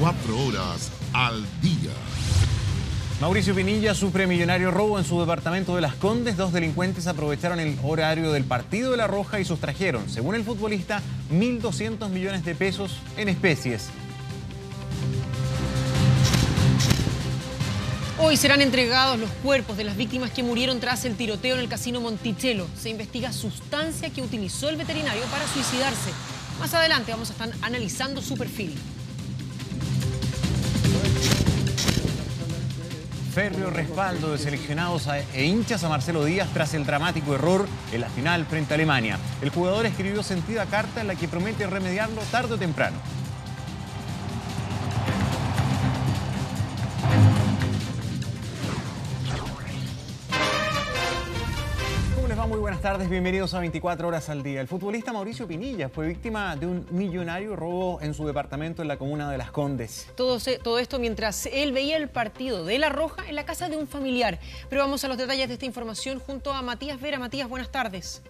24 horas al día. Mauricio Pinilla sufre millonario robo en su departamento de Las Condes. Dos delincuentes aprovecharon el horario del partido de La Roja y sustrajeron, según el futbolista, 1.200 millones de pesos en especies. Hoy serán entregados los cuerpos de las víctimas que murieron tras el tiroteo en el casino Monticello. Se investiga sustancia que utilizó el veterinario para suicidarse. Más adelante vamos a estar analizando su perfil. Férreo respaldo de seleccionados e hinchas a Marcelo Díaz tras el dramático error en la final frente a Alemania. El jugador escribió sentida carta en la que promete remediarlo tarde o temprano. Muy buenas tardes, bienvenidos a 24 horas al día. El futbolista Mauricio Pinilla fue víctima de un millonario robo en su departamento en la comuna de Las Condes. Todo esto mientras él veía el partido de La Roja en la casa de un familiar. Pero vamos a los detalles de esta información junto a Matías Vera. Matías, buenas tardes.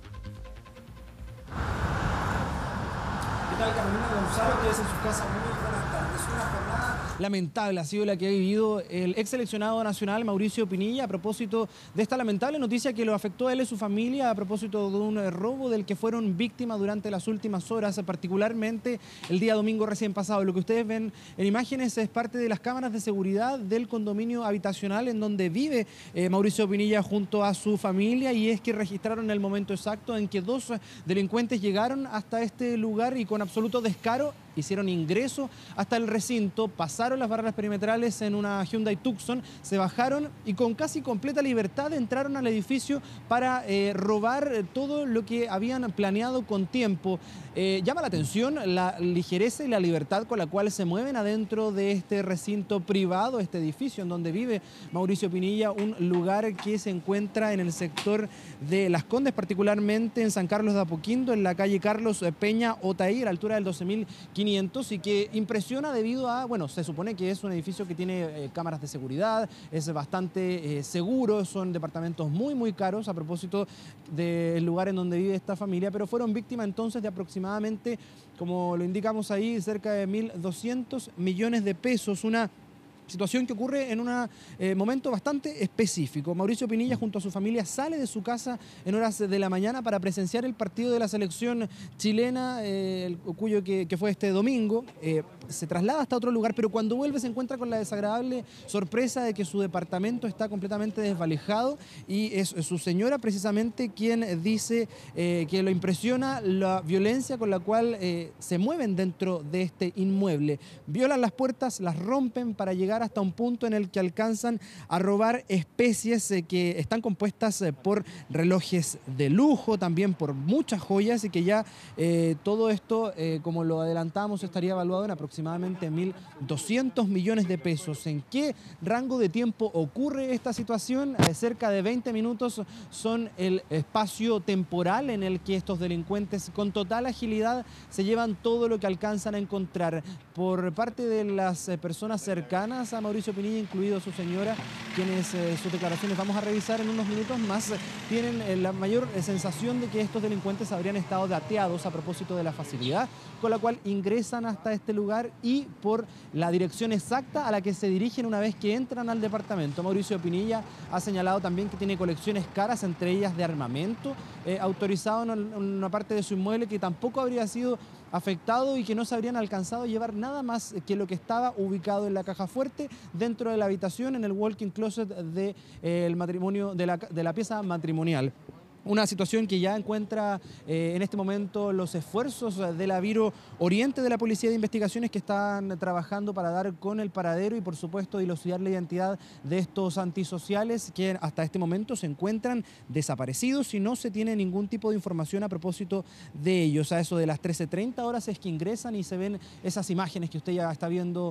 ¿Qué tal, Carolina Gonzalo? Ustedes en su casa, muy buenas tardes. Una jornada lamentable ha sido la que ha vivido el ex seleccionado nacional Mauricio Pinilla a propósito de esta lamentable noticia que lo afectó a él y su familia a propósito de un robo del que fueron víctimas durante las últimas horas, particularmente el día domingo recién pasado. Lo que ustedes ven en imágenes es parte de las cámaras de seguridad del condominio habitacional en donde vive Mauricio Pinilla junto a su familia, y es que registraron el momento exacto en que dos delincuentes llegaron hasta este lugar y con absoluto descaro hicieron ingreso hasta el recinto, pasaron las barreras perimetrales en una Hyundai Tucson, se bajaron y con casi completa libertad entraron al edificio para robar todo lo que habían planeado con tiempo. Llama la atención la ligereza y la libertad con la cual se mueven adentro de este recinto privado, este edificio en donde vive Mauricio Pinilla, un lugar que se encuentra en el sector de Las Condes, particularmente en San Carlos de Apoquindo, en la calle Carlos Peña Otaí, a la altura del 12.500, y que impresiona debido a, bueno, se supone que es un edificio que tiene cámaras de seguridad, es bastante seguro, son departamentos muy caros a propósito del lugar en donde vive esta familia, pero fueron víctimas entonces de aproximadamente, como lo indicamos ahí, cerca de 1.200 millones de pesos, una situación que ocurre en un momento bastante específico. Mauricio Pinilla junto a su familia sale de su casa en horas de la mañana para presenciar el partido de la selección chilena, cuyo que fue este domingo. Se traslada hasta otro lugar, pero cuando vuelve se encuentra con la desagradable sorpresa de que su departamento está completamente desvalijado, y es su señora precisamente quien dice que lo impresiona la violencia con la cual se mueven dentro de este inmueble. Violan las puertas, las rompen para llegar hasta un punto en el que alcanzan a robar especies que están compuestas por relojes de lujo, también por muchas joyas, y que ya todo esto, como lo adelantamos, estaría evaluado en aproximadamente 1.200 millones de pesos. ¿En qué rango de tiempo ocurre esta situación? Cerca de 20 minutos son el espacio temporal en el que estos delincuentes con total agilidad se llevan todo lo que alcanzan a encontrar. Por parte de las personas cercanas a Mauricio Pinilla, incluido su señora, quienes sus declaraciones vamos a revisar en unos minutos más, tienen la mayor sensación de que estos delincuentes habrían estado dateados a propósito de la facilidad con la cual ingresan hasta este lugar y por la dirección exacta a la que se dirigen una vez que entran al departamento. Mauricio Pinilla ha señalado también que tiene colecciones caras, entre ellas de armamento, autorizado en una parte de su inmueble que tampoco habría sido afectado y que no se habrían alcanzado a llevar nada más que lo que estaba ubicado en la caja fuerte dentro de la habitación, en el walk-in closet del matrimonio, de la pieza matrimonial. Una situación que ya encuentra en este momento los esfuerzos de la Biro Oriente de la Policía de Investigaciones, que están trabajando para dar con el paradero y, por supuesto, dilucidar la identidad de estos antisociales que hasta este momento se encuentran desaparecidos y no se tiene ningún tipo de información a propósito de ellos. A eso de las 13:30 horas es que ingresan y se ven esas imágenes que usted ya está viendo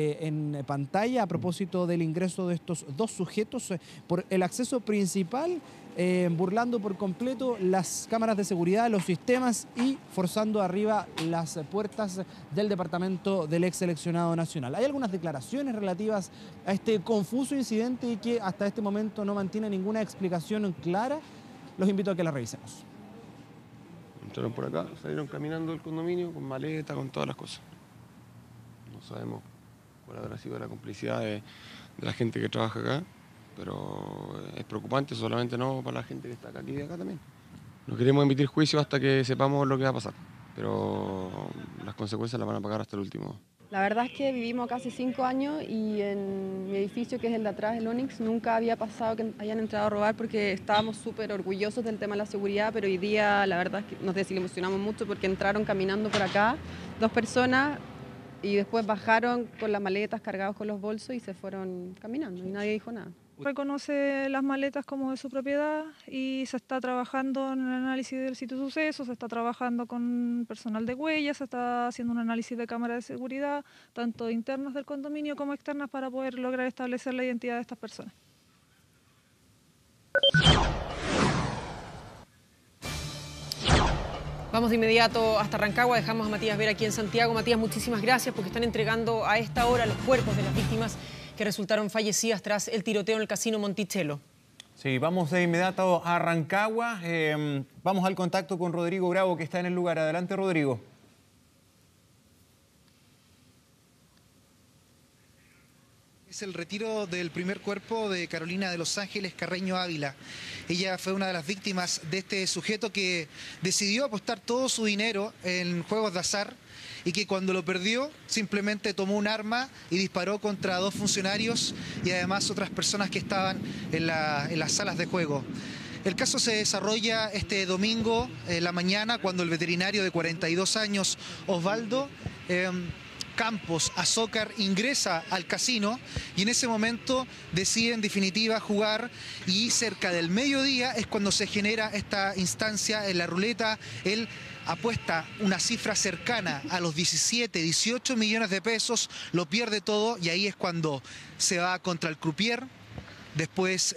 en pantalla a propósito del ingreso de estos dos sujetos por el acceso principal, burlando por completo las cámaras de seguridad, los sistemas y forzando arriba las puertas del departamento del ex seleccionado nacional. Hay algunas declaraciones relativas a este confuso incidente y que hasta este momento no mantiene ninguna explicación clara. Los invito a que la revisemos. Entraron por acá, salieron caminando del condominio con maleta, con todas las cosas. No no sabemos cuál habrá sido la complicidad de la gente que trabaja acá, pero es preocupante, solamente no para la gente que está acá y de acá también. No queremos emitir juicio hasta que sepamos lo que va a pasar, pero las consecuencias las van a pagar hasta el último. La verdad es que vivimos casi 5 años y en mi edificio, que es el de atrás, el Onyx, nunca había pasado que hayan entrado a robar porque estábamos súper orgullosos del tema de la seguridad, pero hoy día la verdad es que nos desilusionamos mucho porque entraron caminando por acá 2 personas y después bajaron con las maletas cargados con los bolsos y se fueron caminando y nadie dijo nada. Reconoce las maletas como de su propiedad y se está trabajando en el análisis del sitio de suceso, se está trabajando con personal de huellas, se está haciendo un análisis de cámaras de seguridad, tanto internas del condominio como externas, para poder lograr establecer la identidad de estas personas. Vamos de inmediato hasta Rancagua, dejamos a Matías Vera aquí en Santiago. Matías, muchísimas gracias porque están entregando a esta hora los cuerpos de las víctimas que resultaron fallecidas tras el tiroteo en el casino Monticello. Sí, vamos de inmediato a Rancagua. Vamos al contacto con Rodrigo Bravo, que está en el lugar. Adelante, Rodrigo. Es el retiro del primer cuerpo de Carolina de Los Ángeles Carreño Ávila. Ella fue una de las víctimas de este sujeto que decidió apostar todo su dinero en juegos de azar y que cuando lo perdió simplemente tomó un arma y disparó contra 2 funcionarios y además otras personas que estaban en las salas de juego. El caso se desarrolla este domingo en la mañana cuando el veterinario de 42 años, Osvaldo Campos Azócar, ingresa al casino y en ese momento decide en definitiva jugar, y cerca del mediodía es cuando se genera esta instancia en la ruleta. Él apuesta una cifra cercana a los 17, 18 millones de pesos, lo pierde todo y ahí es cuando se va contra el croupier. Después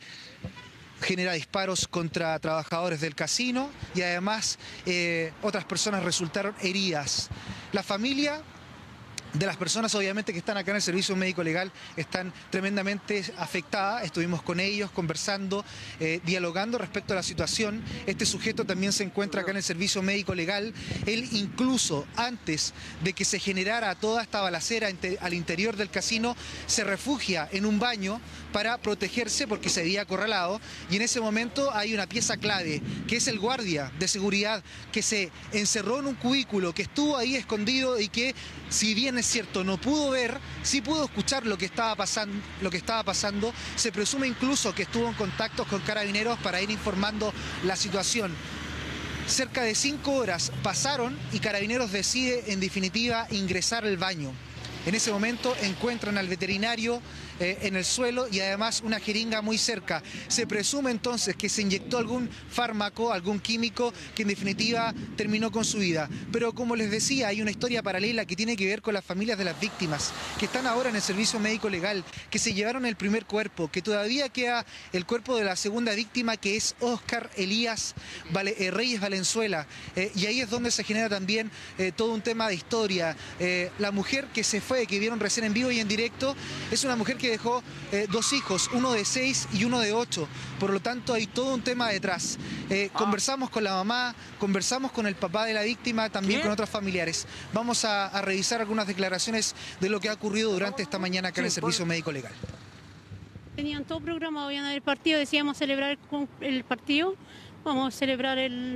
genera disparos contra trabajadores del casino y además otras personas resultaron heridas. La familia de las personas obviamente que están acá en el servicio médico legal están tremendamente afectadas. Estuvimos con ellos conversando, dialogando respecto a la situación. Este sujeto también se encuentra acá en el servicio médico legal. Él incluso antes de que se generara toda esta balacera al interior del casino se refugia en un baño para protegerse porque se había acorralado, y en ese momento hay una pieza clave que es el guardia de seguridad que se encerró en un cubículo, que estuvo ahí escondido y que, si bien es cierto, no pudo ver, sí pudo escuchar lo que estaba pasando. Se presume incluso que estuvo en contacto con carabineros para ir informando la situación. Cerca de 5 horas pasaron y Carabineros decide en definitiva ingresar al baño. En ese momento encuentran al veterinario en el suelo y además una jeringa muy cerca. Se presume entonces que se inyectó algún fármaco, algún químico que en definitiva terminó con su vida. Pero como les decía, hay una historia paralela que tiene que ver con las familias de las víctimas que están ahora en el servicio médico legal, que se llevaron el primer cuerpo, que todavía queda el cuerpo de la segunda víctima, que es Óscar Elías Reyes Valenzuela. Y ahí es donde se genera también todo un tema de historia. La mujer que se fue, que vieron recién en vivo y en directo, es una mujer que dejó 2 hijos, uno de 6 y uno de 8. Por lo tanto, hay todo un tema detrás. Conversamos con la mamá, conversamos con el papá de la víctima, también con otros familiares. Vamos a revisar algunas declaraciones de lo que ha ocurrido durante esta mañana acá en el servicio médico legal. Tenían todo programado, iban a ver el partido, decíamos celebrar el partido, vamos a celebrar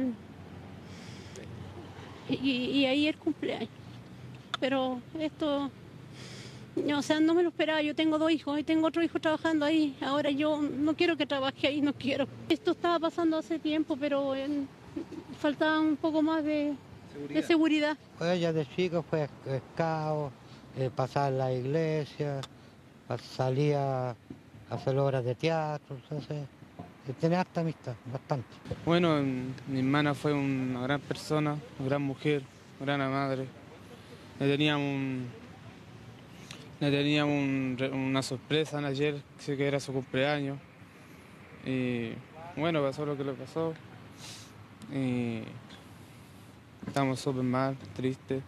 y ahí el cumpleaños. Pero esto, o sea, no me lo esperaba. Yo tengo 2 hijos y tengo otro hijo trabajando ahí. Ahora yo no quiero que trabaje ahí, no quiero. Esto estaba pasando hace tiempo, pero faltaba un poco más de seguridad. Ella de chica fue scout, pasaba en la iglesia, salía a hacer obras de teatro, entonces tenía harta amistad, bastante. Bueno, mi hermana fue una gran persona, una gran mujer, una gran madre. Le teníamos una sorpresa ayer, que era su cumpleaños. Y bueno, pasó lo que le pasó. Y estamos súper mal, tristes.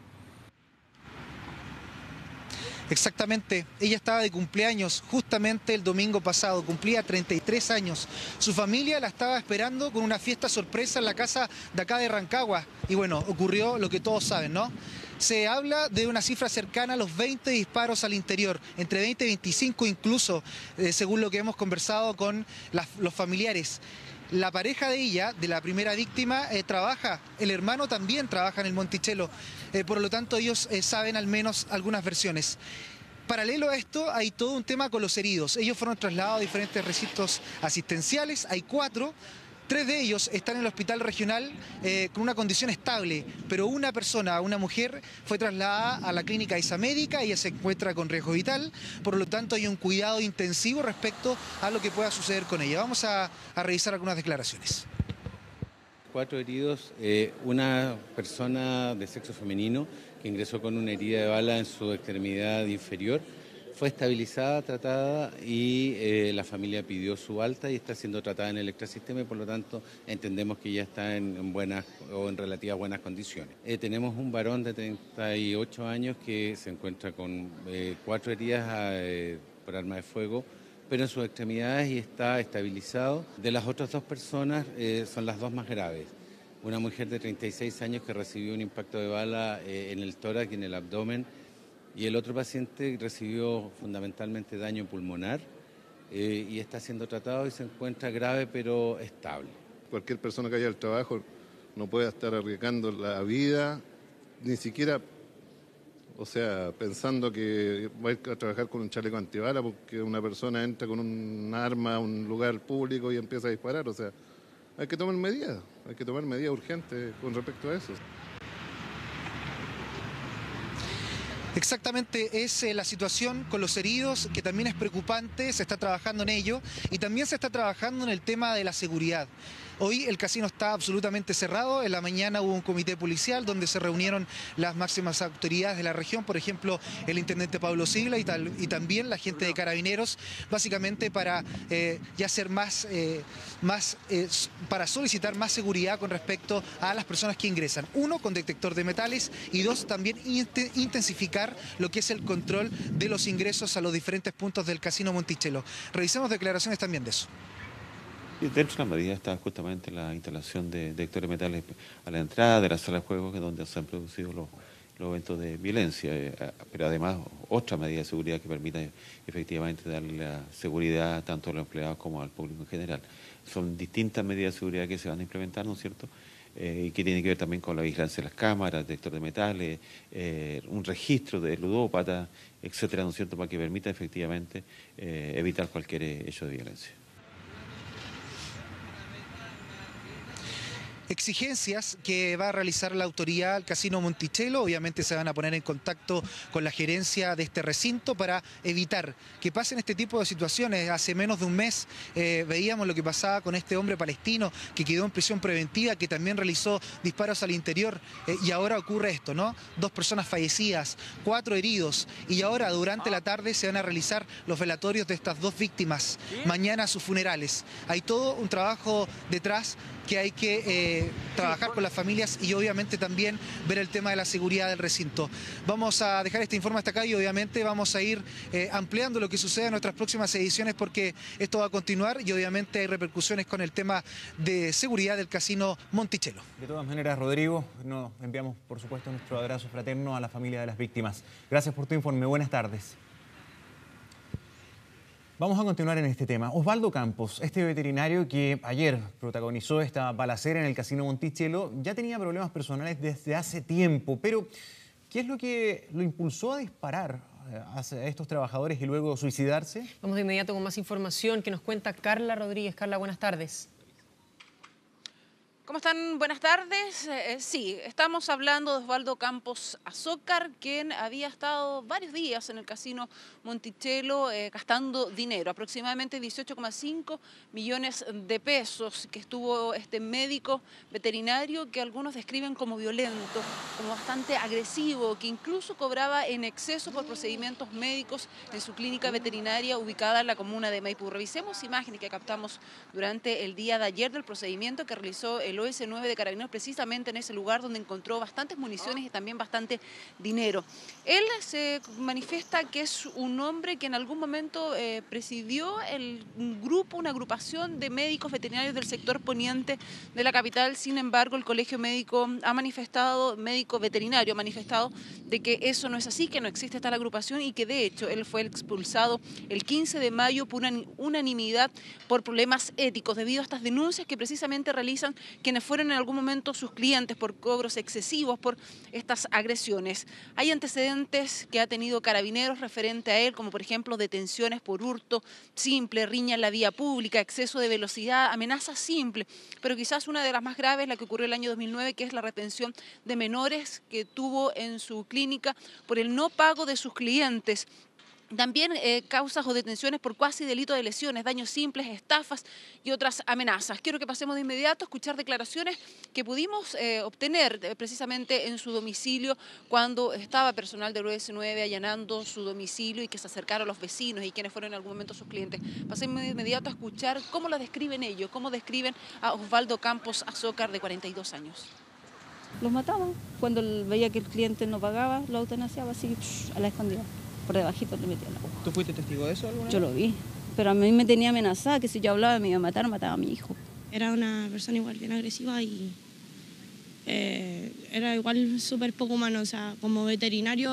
Exactamente, ella estaba de cumpleaños justamente el domingo pasado, cumplía 33 años. Su familia la estaba esperando con una fiesta sorpresa en la casa de acá de Rancagua. Y bueno, ocurrió lo que todos saben, ¿no? Se habla de una cifra cercana a los 20 disparos al interior, entre 20 y 25 incluso, según lo que hemos conversado con los familiares. La pareja de ella, de la primera víctima, trabaja, el hermano también trabaja en el Monticello, por lo tanto ellos saben al menos algunas versiones. Paralelo a esto, hay todo un tema con los heridos. Ellos fueron trasladados a diferentes recintos asistenciales, hay 4. 3 de ellos están en el hospital regional con una condición estable, pero una persona, una mujer, fue trasladada a la clínica Isamédica, ella se encuentra con riesgo vital, por lo tanto hay un cuidado intensivo respecto a lo que pueda suceder con ella. Vamos a revisar algunas declaraciones. 4 heridos, una persona de sexo femenino que ingresó con una herida de bala en su extremidad inferior. Fue estabilizada, tratada y la familia pidió su alta y está siendo tratada en el electrosistema y por lo tanto entendemos que ya está en buenas o en relativas buenas condiciones. Tenemos un varón de 38 años que se encuentra con 4 heridas por arma de fuego, pero en sus extremidades y está estabilizado. De las otras 2 personas son las 2 más graves. Una mujer de 36 años que recibió un impacto de bala en el tórax y en el abdomen, y el otro paciente recibió fundamentalmente daño pulmonar y está siendo tratado y se encuentra grave pero estable. Cualquier persona que haya al trabajo no puede estar arriesgando la vida, ni siquiera, o sea, pensando que va a ir a trabajar con un chaleco antibala porque una persona entra con un arma a un lugar público y empieza a disparar. O sea, hay que tomar medidas urgentes con respecto a eso. Exactamente, es la situación con los heridos, que también es preocupante, se está trabajando en ello y también se está trabajando en el tema de la seguridad. Hoy el casino está absolutamente cerrado, en la mañana hubo un comité policial donde se reunieron las máximas autoridades de la región, por ejemplo el intendente Pablo Sigla y también la gente de Carabineros, básicamente para ya ser para solicitar más seguridad con respecto a las personas que ingresan. 1, con detector de metales y 2, también intensificar lo que es el control de los ingresos a los diferentes puntos del casino Monticello. Revisemos declaraciones también de eso. Dentro de la medida está justamente la instalación de detectores de metales a la entrada de la sala de juegos, que es donde se han producido los eventos de violencia, pero además otra medida de seguridad que permita efectivamente darle la seguridad tanto a los empleados como al público en general. Son distintas medidas de seguridad que se van a implementar, ¿no es cierto? Y que tiene que ver también con la vigilancia de las cámaras, detector de metales, un registro de ludópatas, etcétera, ¿no es cierto?, para que permita efectivamente evitar cualquier hecho de violencia. Exigencias que va a realizar la autoridad al Casino Monticello. Obviamente se van a poner en contacto con la gerencia de este recinto para evitar que pasen este tipo de situaciones. Hace menos de un mes veíamos lo que pasaba con este hombre palestino que quedó en prisión preventiva, que también realizó disparos al interior, y ahora ocurre esto, ¿no? 2 personas fallecidas, 4 heridos, y ahora durante la tarde se van a realizar los velatorios de estas 2 víctimas. Mañana sus funerales. Hay todo un trabajo detrás que hay que trabajar con las familias y obviamente también ver el tema de la seguridad del recinto. Vamos a dejar este informe hasta acá y obviamente vamos a ir ampliando lo que sucede en nuestras próximas ediciones, porque esto va a continuar y obviamente hay repercusiones con el tema de seguridad del casino Monticello. De todas maneras, Rodrigo, nos enviamos por supuesto nuestro abrazo fraterno a la familia de las víctimas. Gracias por tu informe, buenas tardes. Vamos a continuar en este tema. Osvaldo Campos, este veterinario que ayer protagonizó esta balacera en el casino Monticello, ya tenía problemas personales desde hace tiempo, pero ¿qué es lo que lo impulsó a disparar a estos trabajadores y luego suicidarse? Vamos de inmediato con más información que nos cuenta Carla Rodríguez. Carla, buenas tardes. ¿Cómo están? Buenas tardes. Sí, estamos hablando de Osvaldo Campos Azócar, quien había estado varios días en el casino Monticello gastando dinero, aproximadamente 18,5 millones de pesos, que estuvo este médico veterinario que algunos describen como violento, como bastante agresivo, que incluso cobraba en exceso por procedimientos médicos en su clínica veterinaria ubicada en la comuna de Maipú. Revisemos imágenes que captamos durante el día de ayer del procedimiento que realizó el al OS9 de Carabineros, precisamente en ese lugar donde encontró bastantes municiones y también bastante dinero. Él se manifiesta que es un hombre que en algún momento presidió un grupo, una agrupación de médicos veterinarios del sector poniente de la capital. Sin embargo, el Colegio Médico Médico Veterinario ha manifestado de que eso no es así, que no existe tal agrupación y que de hecho él fue expulsado el 15 de mayo por unanimidad por problemas éticos debido a estas denuncias que precisamente realizan quienes fueron en algún momento sus clientes por cobros excesivos por estas agresiones. Hay antecedentes que ha tenido Carabineros referente a él, como por ejemplo detenciones por hurto simple, riña en la vía pública, exceso de velocidad, amenaza simple, pero quizás una de las más graves, la que ocurrió el año 2009, que es la retención de menores que tuvo en su clínica por el no pago de sus clientes. También causas o detenciones por cuasi delito de lesiones, daños simples, estafas y otras amenazas. Quiero que pasemos de inmediato a escuchar declaraciones que pudimos obtener precisamente en su domicilio cuando estaba personal del OS9 allanando su domicilio y que se acercaron los vecinos y quienes fueron en algún momento sus clientes. Pasemos de inmediato a escuchar cómo la describen ellos, cómo describen a Osvaldo Campos Azócar, de 42 años. Los mataba. Cuando veía que el cliente no pagaba, lo eutanasiaba así a la escondida. Por debajito le metía la agua. ¿Tú fuiste testigo de eso alguna vez? Yo lo vi, pero a mí me tenía amenazada que si yo hablaba me iba a matar, mataba a mi hijo. Era una persona igual bien agresiva y era igual súper poco humano. O sea, como veterinario,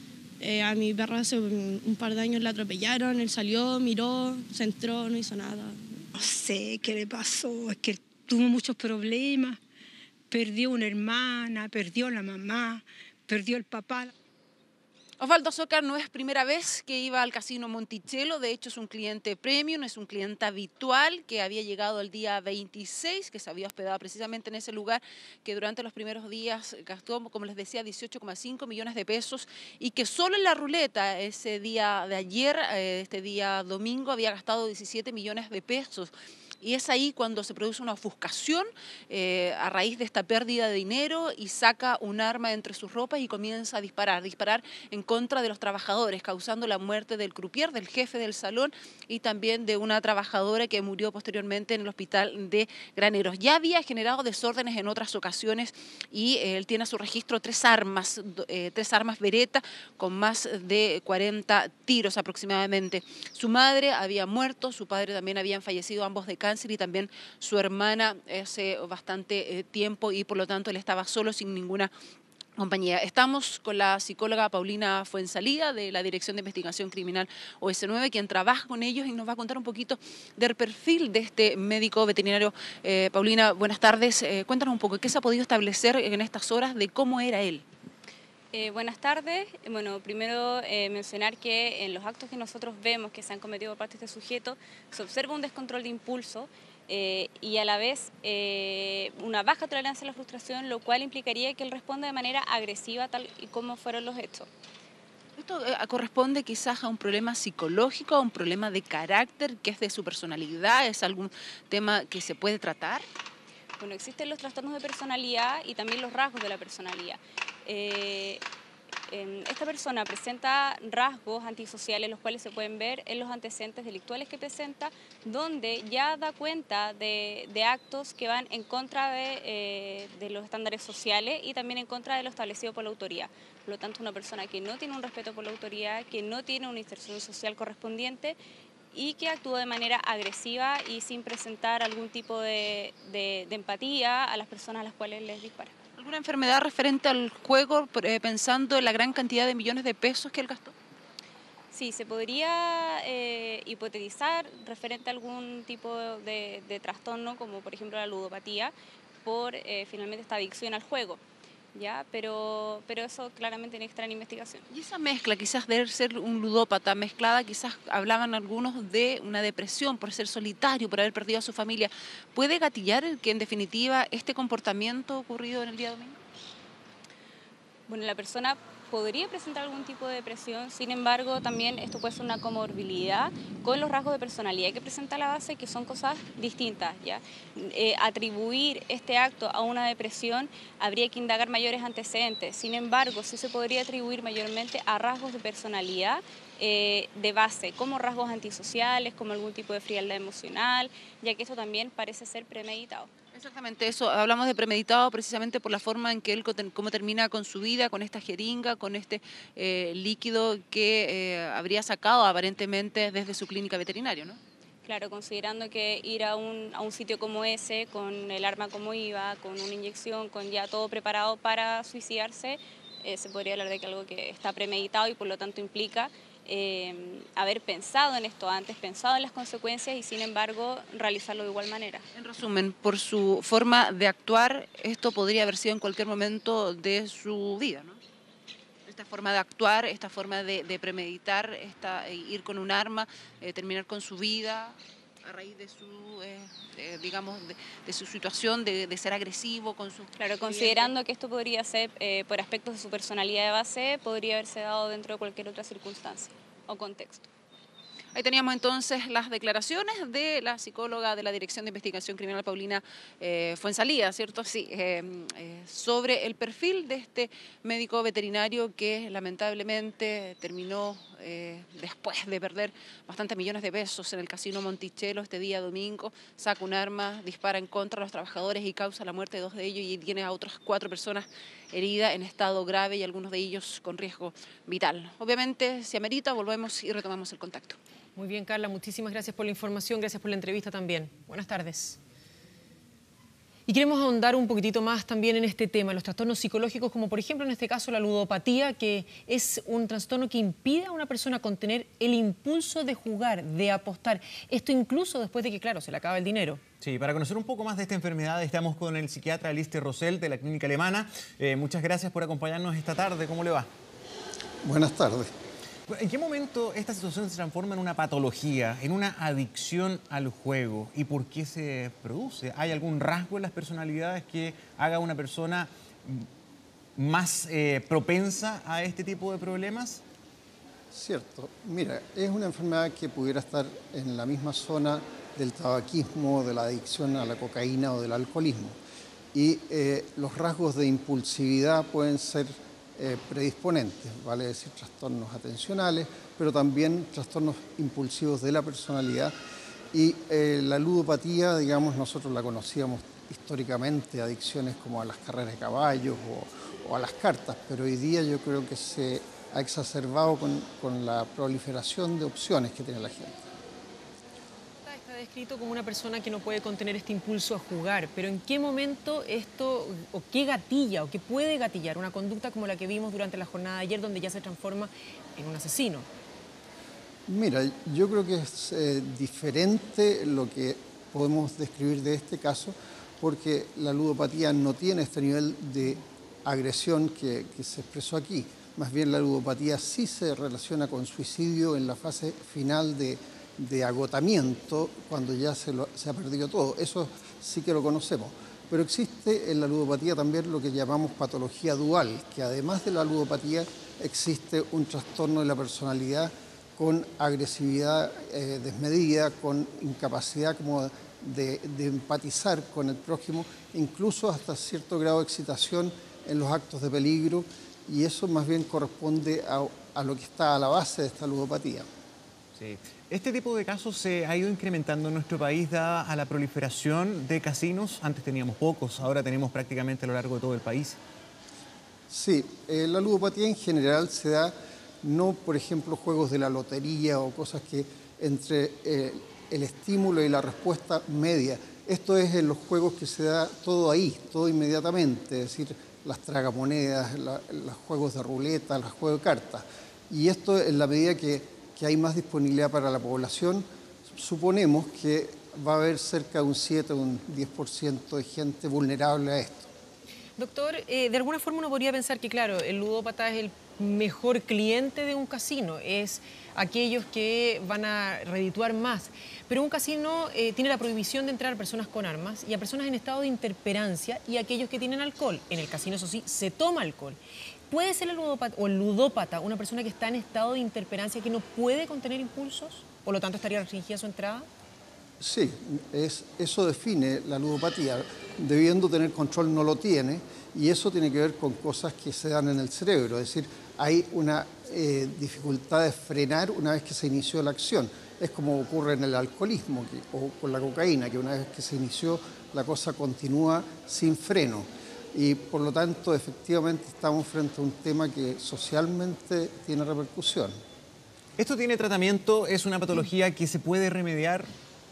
a mi perro hace un par de años la atropellaron, él salió, miró, se entró, no hizo nada. No sé qué le pasó, es que tuvo muchos problemas, perdió una hermana, perdió la mamá, perdió el papá. Osvaldo Azócar no es primera vez que iba al Casino Monticello, de hecho es un cliente premium, es un cliente habitual que había llegado el día 26, que se había hospedado precisamente en ese lugar, que durante los primeros días gastó, como les decía, 18,5 millones de pesos y que solo en la ruleta ese día de ayer, este día domingo, había gastado 17 millones de pesos. Y es ahí cuando se produce una ofuscación a raíz de esta pérdida de dinero y saca un arma entre sus ropas y comienza a disparar en contra de los trabajadores, causando la muerte del croupier, del jefe del salón y también de una trabajadora que murió posteriormente en el hospital de Graneros. Ya había generado desórdenes en otras ocasiones y él tiene a su registro tres armas Beretta con más de 40 tiros aproximadamente. Su madre había muerto, su padre también habían fallecido, ambos de cáncer, y también su hermana hace bastante tiempo y por lo tanto él estaba solo sin ninguna compañía. Estamos con la psicóloga Paulina Fuensalida de la Dirección de Investigación Criminal OS9, quien trabaja con ellos y nos va a contar un poquito del perfil de este médico veterinario. Paulina, buenas tardes. Cuéntanos un poco, ¿qué se ha podido establecer en estas horas de cómo era él? Buenas tardes. Bueno, primero mencionar que en los actos que nosotros vemos que se han cometido por parte de este sujeto, se observa un descontrol de impulso y a la vez una baja tolerancia a la frustración, lo cual implicaría que él responda de manera agresiva tal y como fueron los hechos. ¿Esto corresponde quizás a un problema psicológico, a un problema de carácter, que es de su personalidad? ¿Es algún tema que se puede tratar? Bueno, existen los trastornos de personalidad y también los rasgos de la personalidad. Esta persona presenta rasgos antisociales, los cuales se pueden ver en los antecedentes delictuales que presenta, donde ya da cuenta de actos que van en contra de los estándares sociales y también en contra de lo establecido por la autoridad. Por lo tanto, una persona que no tiene un respeto por la autoridad, que no tiene una inserción social correspondiente y que actúa de manera agresiva y sin presentar algún tipo de empatía a las personas a las cuales les dispara. ¿Alguna enfermedad referente al juego, pensando en la gran cantidad de millones de pesos que él gastó? Sí, se podría hipotetizar referente a algún tipo de trastorno, como por ejemplo la ludopatía, por finalmente esta adicción al juego. ¿Ya? Pero eso claramente necesita una investigación. Y esa mezcla, quizás de ser un ludópata mezclada, quizás hablaban algunos de una depresión por ser solitario, por haber perdido a su familia, ¿puede gatillar que en definitiva este comportamiento ocurrido en el día domingo? Bueno, la persona podría presentar algún tipo de depresión, sin embargo también esto puede ser una comorbilidad con los rasgos de personalidad que presenta la base, que son cosas distintas, ¿ya? Atribuir este acto a una depresión habría que indagar mayores antecedentes, sin embargo sí se podría atribuir mayormente a rasgos de personalidad de base, como rasgos antisociales, como algún tipo de frialdad emocional, ya que esto también parece ser premeditado. Exactamente eso, hablamos de premeditado precisamente por la forma en que él cómo termina con su vida, con esta jeringa, con este líquido que habría sacado aparentemente desde su clínica veterinaria, ¿no? Claro, considerando que ir a un sitio como ese, con el arma como iba, con una inyección, con ya todo preparado para suicidarse, se podría hablar de que algo que está premeditado y por lo tanto implica haber pensado en esto antes, pensado en las consecuencias y sin embargo realizarlo de igual manera. En resumen, por su forma de actuar, esto podría haber sido en cualquier momento de su vida, ¿no? Esta forma de actuar, esta forma de premeditar, ir con un arma, terminar con su vida a raíz de su, digamos, de su situación, de ser agresivo con sus... Claro, considerando que esto podría ser, por aspectos de su personalidad de base, podría haberse dado dentro de cualquier otra circunstancia o contexto. Ahí teníamos entonces las declaraciones de la psicóloga de la Dirección de Investigación Criminal, Paulina Fuenzalía, ¿cierto? Sí, sobre el perfil de este médico veterinario que lamentablemente terminó después de perder bastantes millones de pesos en el casino Monticello este día domingo, saca un arma, dispara en contra de los trabajadores y causa la muerte de 2 de ellos y tiene a otras 4 personas heridas en estado grave y algunos de ellos con riesgo vital. Obviamente, si amerita, volvemos y retomamos el contacto. Muy bien, Carla, muchísimas gracias por la información, gracias por la entrevista también. Buenas tardes. Y queremos ahondar un poquitito más también en este tema, los trastornos psicológicos, como por ejemplo en este caso la ludopatía, que es un trastorno que impide a una persona contener el impulso de jugar, de apostar. Esto incluso después de que, claro, se le acaba el dinero. Sí, para conocer un poco más de esta enfermedad estamos con el psiquiatra Lister Rosell de la Clínica Alemana. Muchas gracias por acompañarnos esta tarde. ¿Cómo le va? Buenas tardes. ¿En qué momento esta situación se transforma en una patología, en una adicción al juego? ¿Y por qué se produce? ¿Hay algún rasgo en las personalidades que haga a una persona más propensa a este tipo de problemas? Cierto. Mira, es una enfermedad que pudiera estar en la misma zona del tabaquismo, de la adicción a la cocaína o del alcoholismo. Y los rasgos de impulsividad pueden ser predisponentes, vale decir trastornos atencionales, pero también trastornos impulsivos de la personalidad. Y la ludopatía, digamos, nosotros la conocíamos históricamente, adicciones como a las carreras de caballos o a las cartas, pero hoy día yo creo que se ha exacerbado con la proliferación de opciones que tiene la gente. Está descrito como una persona que no puede contener este impulso a jugar, pero ¿en qué momento esto, o qué gatilla, o qué puede gatillar una conducta como la que vimos durante la jornada de ayer, donde ya se transforma en un asesino? Mira, yo creo que es diferente lo que podemos describir de este caso, porque la ludopatía no tiene este nivel de agresión que se expresó aquí. Más bien la ludopatía sí se relaciona con suicidio en la fase final de agotamiento, cuando ya se ha perdido todo. Eso sí que lo conocemos. Pero existe en la ludopatía también lo que llamamos patología dual, que además de la ludopatía existe un trastorno de la personalidad con agresividad desmedida, con incapacidad como de empatizar con el prójimo, incluso hasta cierto grado de excitación en los actos de peligro, y eso más bien corresponde a lo que está a la base de esta ludopatía. Sí. ¿Este tipo de casos se ha ido incrementando en nuestro país dada a la proliferación de casinos? Antes teníamos pocos, ahora tenemos prácticamente a lo largo de todo el país. Sí, la ludopatía en general se da, no por ejemplo juegos de la lotería o cosas que entre el estímulo y la respuesta media. Esto es en los juegos que se da todo ahí, todo inmediatamente, es decir, las tragamonedas, los juegos de ruleta, los juegos de cartas. Y esto en la medida que hay más disponibilidad para la población, suponemos que va a haber cerca de un 7 o un 10% de gente vulnerable a esto. Doctor, de alguna forma uno podría pensar que, claro, el ludópata es el mejor cliente de un casino, es aquellos que van a redituar más. Pero un casino tiene la prohibición de entrar a personas con armas y a personas en estado de interperancia y aquellos que tienen alcohol. En el casino, eso sí, se toma alcohol. ¿Puede ser el ludópata una persona que está en estado de interperancia que no puede contener impulsos? Por lo tanto, ¿estaría restringida su entrada? Sí, eso define la ludopatía. Debiendo tener control, no lo tiene, y eso tiene que ver con cosas que se dan en el cerebro. Es decir, hay una dificultad de frenar una vez que se inició la acción. Es como ocurre en el alcoholismo o con la cocaína, que una vez que se inició la cosa continúa sin freno. Y por lo tanto, efectivamente, estamos frente a un tema que socialmente tiene repercusión. ¿Esto tiene tratamiento? ¿Es una patología que se puede remediar?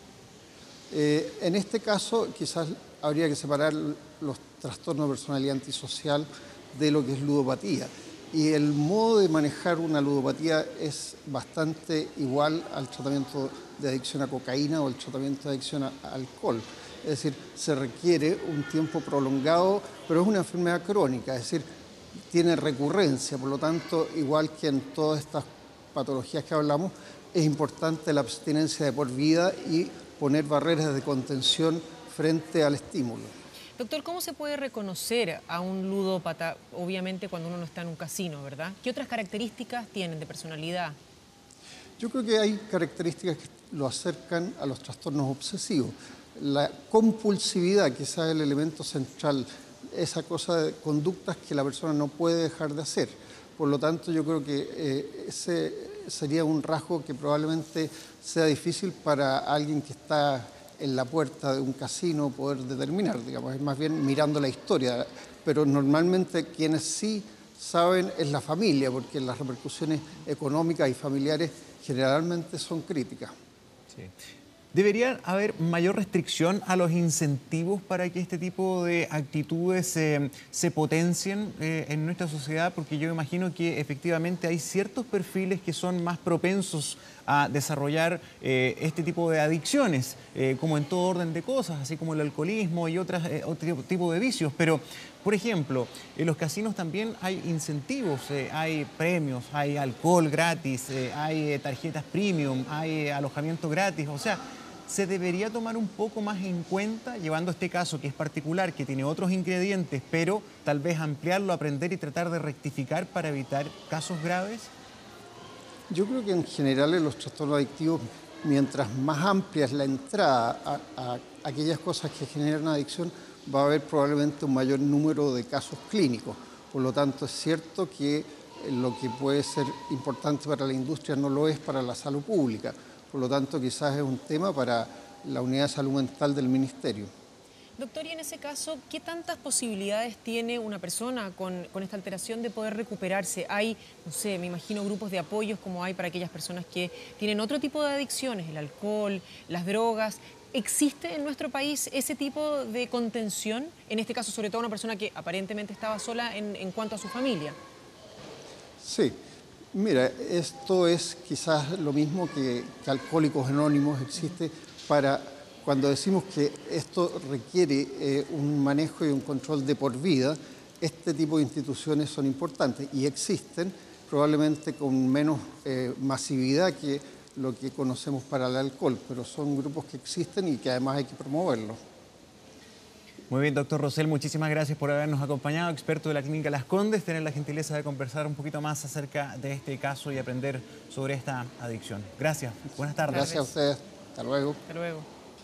En este caso, quizás habría que separar los trastornos de personalidad antisocial de lo que es ludopatía. Y el modo de manejar una ludopatía es bastante igual al tratamiento de adicción a cocaína o el tratamiento de adicción a alcohol. Es decir, se requiere un tiempo prolongado, pero es una enfermedad crónica, es decir, tiene recurrencia, por lo tanto, igual que en todas estas patologías que hablamos, es importante la abstinencia de por vida y poner barreras de contención frente al estímulo. Doctor, ¿cómo se puede reconocer a un ludópata, obviamente cuando uno no está en un casino, ¿verdad? ¿Qué otras características tienen de personalidad? Yo creo que hay características que lo acercan a los trastornos obsesivos. La compulsividad, quizás es el elemento central, esa cosa de conductas que la persona no puede dejar de hacer. Por lo tanto, yo creo que ese sería un rasgo que probablemente sea difícil para alguien que está en la puerta de un casino poder determinar, digamos, es más bien mirando la historia. Pero normalmente quienes sí saben es la familia, porque las repercusiones económicas y familiares generalmente son críticas. Sí. ¿Debería haber mayor restricción a los incentivos para que este tipo de actitudes se potencien en nuestra sociedad? Porque yo imagino que efectivamente hay ciertos perfiles que son más propensos a desarrollar este tipo de adicciones, como en todo orden de cosas, así como el alcoholismo y otro tipo de vicios. Pero, por ejemplo, en los casinos también hay incentivos, hay premios, hay alcohol gratis, hay tarjetas premium, hay alojamiento gratis, o sea, se debería tomar un poco más en cuenta, llevando este caso que es particular, que tiene otros ingredientes, pero tal vez ampliarlo, aprender y tratar de rectificar para evitar casos graves? Yo creo que en general en los trastornos adictivos, mientras más amplia es la entrada a aquellas cosas que generan adicción, va a haber probablemente un mayor número de casos clínicos. Por lo tanto, es cierto que lo que puede ser importante para la industria no lo es para la salud pública. Por lo tanto, quizás es un tema para la unidad de salud mental del ministerio. Doctor, y en ese caso, ¿qué tantas posibilidades tiene una persona con esta alteración de poder recuperarse? Hay, no sé, me imagino grupos de apoyos como hay para aquellas personas que tienen otro tipo de adicciones, el alcohol, las drogas. ¿Existe en nuestro país ese tipo de contención? En este caso, sobre todo una persona que aparentemente estaba sola en cuanto a su familia. Sí. Mira, esto es quizás lo mismo que Alcohólicos Anónimos existe para cuando decimos que esto requiere un manejo y un control de por vida. Este tipo de instituciones son importantes y existen probablemente con menos masividad que lo que conocemos para el alcohol, pero son grupos que existen y que además hay que promoverlos. Muy bien, doctor Rosell, muchísimas gracias por habernos acompañado, experto de la Clínica Las Condes, tener la gentileza de conversar un poquito más acerca de este caso y aprender sobre esta adicción. Gracias, buenas tardes. Gracias a ustedes, hasta luego. Hasta luego.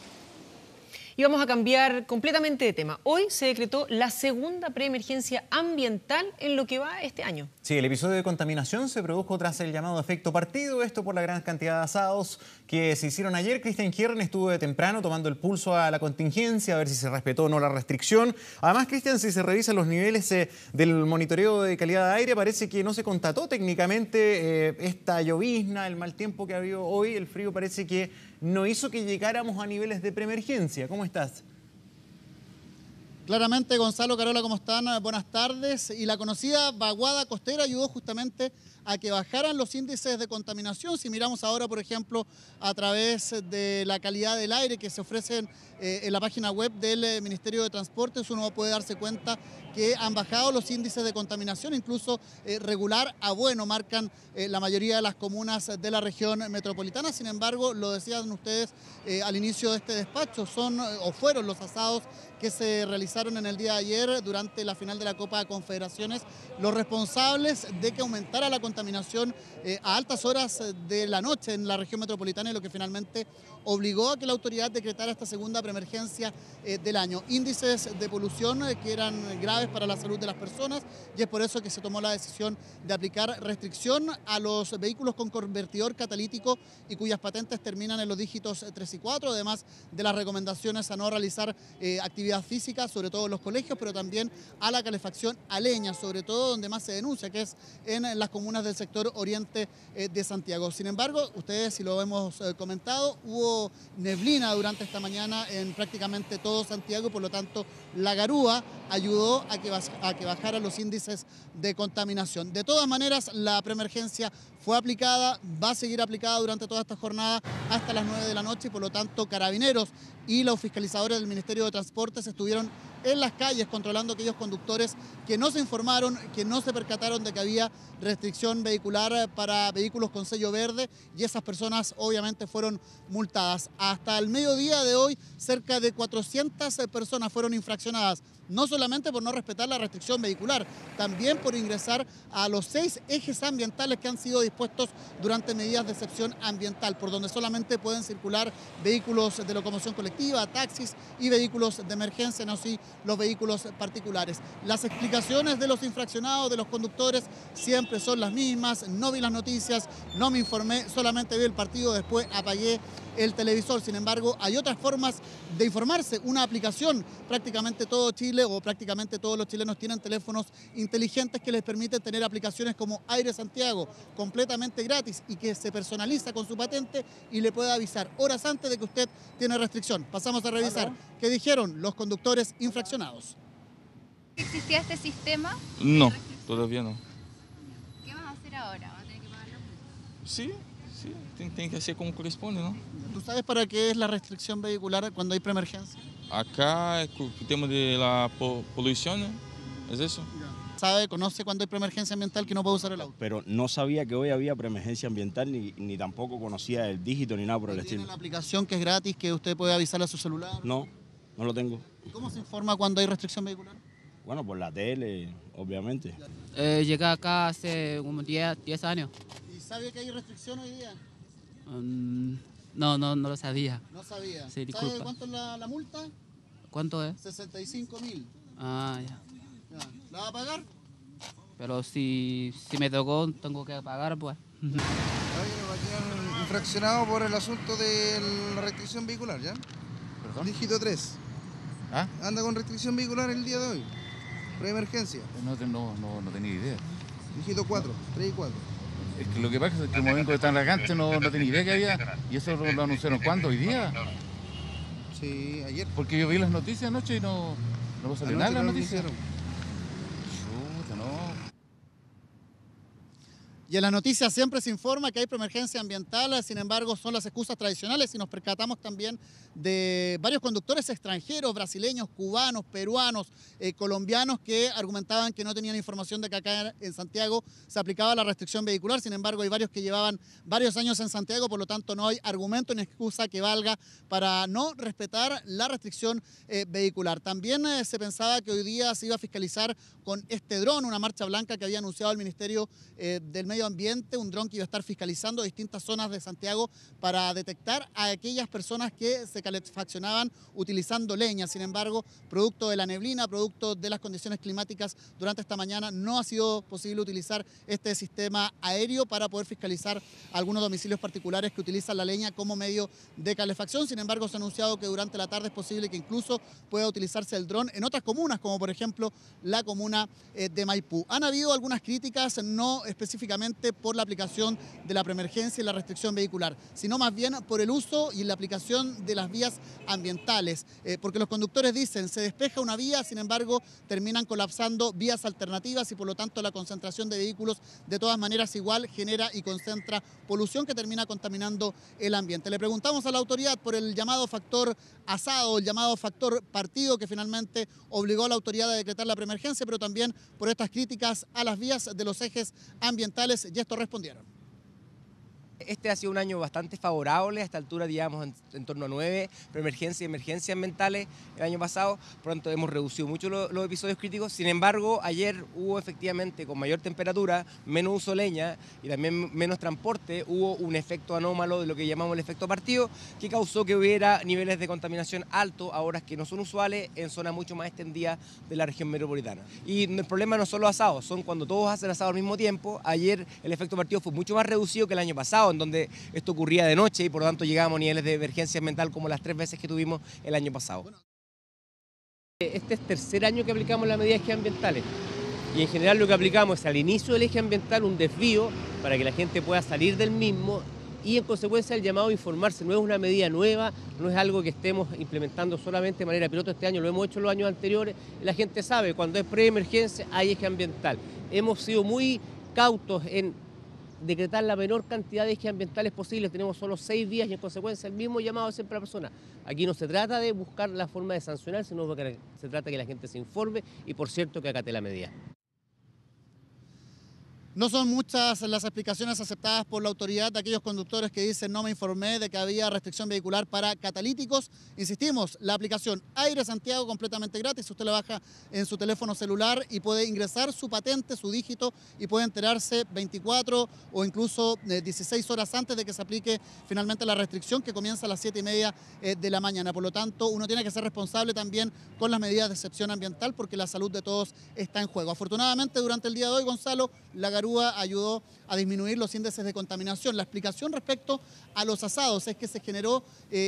Y vamos a cambiar completamente de tema. Hoy se decretó la segunda preemergencia ambiental en lo que va este año. Sí, el episodio de contaminación se produjo tras el llamado efecto partido, esto por la gran cantidad de asados que se hicieron ayer. Cristian Hierren estuvo de temprano tomando el pulso a la contingencia, a ver si se respetó o no la restricción. Además, Cristian, si se revisan los niveles del monitoreo de calidad de aire, parece que no se constató técnicamente esta llovizna, el mal tiempo que ha habido hoy, el frío parece que no hizo que llegáramos a niveles de preemergencia. ¿Cómo estás? Claramente, Gonzalo, Carola, ¿cómo están? Buenas tardes. Y la conocida vaguada costera ayudó justamente a que bajaran los índices de contaminación. Si miramos ahora, por ejemplo, a través de la calidad del aire que se ofrecen en la página web del Ministerio de Transportes, uno puede darse cuenta que han bajado los índices de contaminación, incluso regular a bueno marcan la mayoría de las comunas de la región metropolitana. Sin embargo, lo decían ustedes al inicio de este despacho, fueron los asados que se realizaron en el día de ayer durante la final de la Copa de Confederaciones los responsables de que aumentara la contaminación contaminación a altas horas de la noche en la región metropolitana, y lo que finalmente obligó a que la autoridad decretara esta segunda preemergencia del año. Índices de polución que eran graves para la salud de las personas, y es por eso que se tomó la decisión de aplicar restricción a los vehículos con convertidor catalítico y cuyas patentes terminan en los dígitos 3 y 4, además de las recomendaciones a no realizar actividad física, sobre todo en los colegios, pero también a la calefacción a leña, sobre todo donde más se denuncia, que es en las comunas del sector oriente de Santiago. Sin embargo, ustedes, si lo hemos comentado, hubo neblina durante esta mañana en prácticamente todo Santiago, por lo tanto la garúa ayudó a que bajaran los índices de contaminación. De todas maneras, la preemergencia fue aplicada, va a seguir aplicada durante toda esta jornada hasta las 9 de la noche, y por lo tanto Carabineros y los fiscalizadores del Ministerio de Transportes estuvieron en las calles controlando aquellos conductores que no se informaron, que no se percataron de que había restricción vehicular para vehículos con sello verde, y esas personas obviamente fueron multadas. Hasta el mediodía de hoy, cerca de 400 personas fueron infraccionadas, no solamente por no respetar la restricción vehicular, también por ingresar a los 6 ejes ambientales que han sido dispuestos durante medidas de excepción ambiental, por donde solamente pueden circular vehículos de locomoción colectiva, taxis y vehículos de emergencia, no así los vehículos particulares. Las explicaciones de los infraccionados, de los conductores, siempre son las mismas: no vi las noticias, no me informé, solamente vi el partido, después apagué el televisor. Sin embargo, hay otras formas de informarse. Una aplicación, prácticamente todo Chile o prácticamente todos los chilenos tienen teléfonos inteligentes que les permiten tener aplicaciones como Aire Santiago, completamente gratis, y que se personaliza con su patente y le puede avisar horas antes de que usted tiene restricción. Pasamos a revisar qué dijeron los conductores infraccionados. ¿Existía este sistema? No, todavía no. ¿Qué vas a hacer ahora? ¿Vas a tener que pagar la multa? Sí, tiene que hacer como corresponde, ¿no? ¿Tú sabes para qué es la restricción vehicular cuando hay preemergencia? Acá el tema de la polución, ¿eh? ¿Es eso? ¿Sabe, conoce cuando hay preemergencia ambiental que no puede usar el auto? Pero no sabía que hoy había preemergencia ambiental, ni tampoco conocía el dígito ni nada por el estilo. ¿Tiene la aplicación que es gratis, que usted puede avisarle a su celular? No lo tengo. ¿Y cómo se informa cuando hay restricción vehicular? Bueno, por la tele, obviamente. Llegué acá hace como 10 años. ¿Y sabe que hay restricción hoy día? No lo sabía. No sabía. Sí, disculpa. ¿Sabe cuánto es la multa? ¿Cuánto es? 65.000. Ah, ya. ¿La va a pagar? Pero si me tocó, tengo que pagar, pues. Infraccionado por el asunto de la restricción vehicular, ¿ya? ¿Perdón? Dígito 3. ¿Ah? Anda con restricción vehicular el día de hoy. Preemergencia. No tenía idea. Dígito 4, 3 y 4. Es que lo que pasa es que como vengo de tan ragante no tenía idea que había. ¿Y eso lo anunciaron cuándo? ¿Hoy día? Sí, ayer. Porque yo vi las noticias anoche y no salió nada en las noticias. Y en la noticia siempre se informa que hay preemergencia ambiental, sin embargo son las excusas tradicionales, y nos percatamos también de varios conductores extranjeros, brasileños, cubanos, peruanos, colombianos, que argumentaban que no tenían información de que acá en Santiago se aplicaba la restricción vehicular. Sin embargo, hay varios que llevaban varios años en Santiago, por lo tanto no hay argumento ni excusa que valga para no respetar la restricción vehicular. También se pensaba que hoy día se iba a fiscalizar con este dron, una marcha blanca que había anunciado el Ministerio del Medio Ambiente, un dron que iba a estar fiscalizando distintas zonas de Santiago para detectar a aquellas personas que se calefaccionaban utilizando leña. Sin embargo, producto de la neblina, producto de las condiciones climáticas durante esta mañana, no ha sido posible utilizar este sistema aéreo para poder fiscalizar algunos domicilios particulares que utilizan la leña como medio de calefacción. Sin embargo, se ha anunciado que durante la tarde es posible que incluso pueda utilizarse el dron en otras comunas, como por ejemplo la comuna de Maipú. Han habido algunas críticas, no específicamente por la aplicación de la preemergencia y la restricción vehicular, sino más bien por el uso y la aplicación de las vías ambientales, porque los conductores dicen, se despeja una vía, sin embargo terminan colapsando vías alternativas, y por lo tanto la concentración de vehículos de todas maneras igual genera y concentra polución que termina contaminando el ambiente. Le preguntamos a la autoridad por el llamado factor asado, el llamado factor partido, que finalmente obligó a la autoridad a decretar la preemergencia, pero también por estas críticas a las vías de los ejes ambientales, y esto respondieron. Este ha sido un año bastante favorable, a esta altura llevamos en torno a 9 preemergencias y emergencias ambientales el año pasado, pronto hemos reducido mucho los episodios críticos. Sin embargo, ayer hubo efectivamente, con mayor temperatura, menos uso de leña y también menos transporte, hubo un efecto anómalo de lo que llamamos el efecto partido, que causó que hubiera niveles de contaminación altos a horas que no son usuales en zonas mucho más extendidas de la región metropolitana. Y el problema no son los asados, son cuando todos hacen asado al mismo tiempo. Ayer el efecto partido fue mucho más reducido que el año pasado, en donde esto ocurría de noche y por lo tanto llegábamos a niveles de emergencia ambiental como las 3 veces que tuvimos el año pasado. Este es el tercer año que aplicamos las medidas ambientales y en general lo que aplicamos es al inicio del eje ambiental un desvío para que la gente pueda salir del mismo y en consecuencia el llamado a informarse. No es una medida nueva, no es algo que estemos implementando solamente de manera piloto este año, lo hemos hecho los años anteriores. La gente sabe, cuando es preemergencia hay eje ambiental. Hemos sido muy cautos en decretar la menor cantidad de ejes ambientales posibles. Tenemos solo 6 días y en consecuencia el mismo llamado siempre a la persona. Aquí no se trata de buscar la forma de sancionar, sino que se trata de que la gente se informe y por cierto que acate la medida. No son muchas las explicaciones aceptadas por la autoridad de aquellos conductores que dicen no me informé de que había restricción vehicular para catalíticos. Insistimos, la aplicación Aire Santiago completamente gratis, usted la baja en su teléfono celular y puede ingresar su patente, su dígito y puede enterarse 24 o incluso 16 horas antes de que se aplique finalmente la restricción que comienza a las 7:30 de la mañana. Por lo tanto, uno tiene que ser responsable también con las medidas de excepción ambiental porque la salud de todos está en juego. Afortunadamente, durante el día de hoy, Gonzalo, la grúa ayudó a disminuir los índices de contaminación. La explicación respecto a los asados es que se generó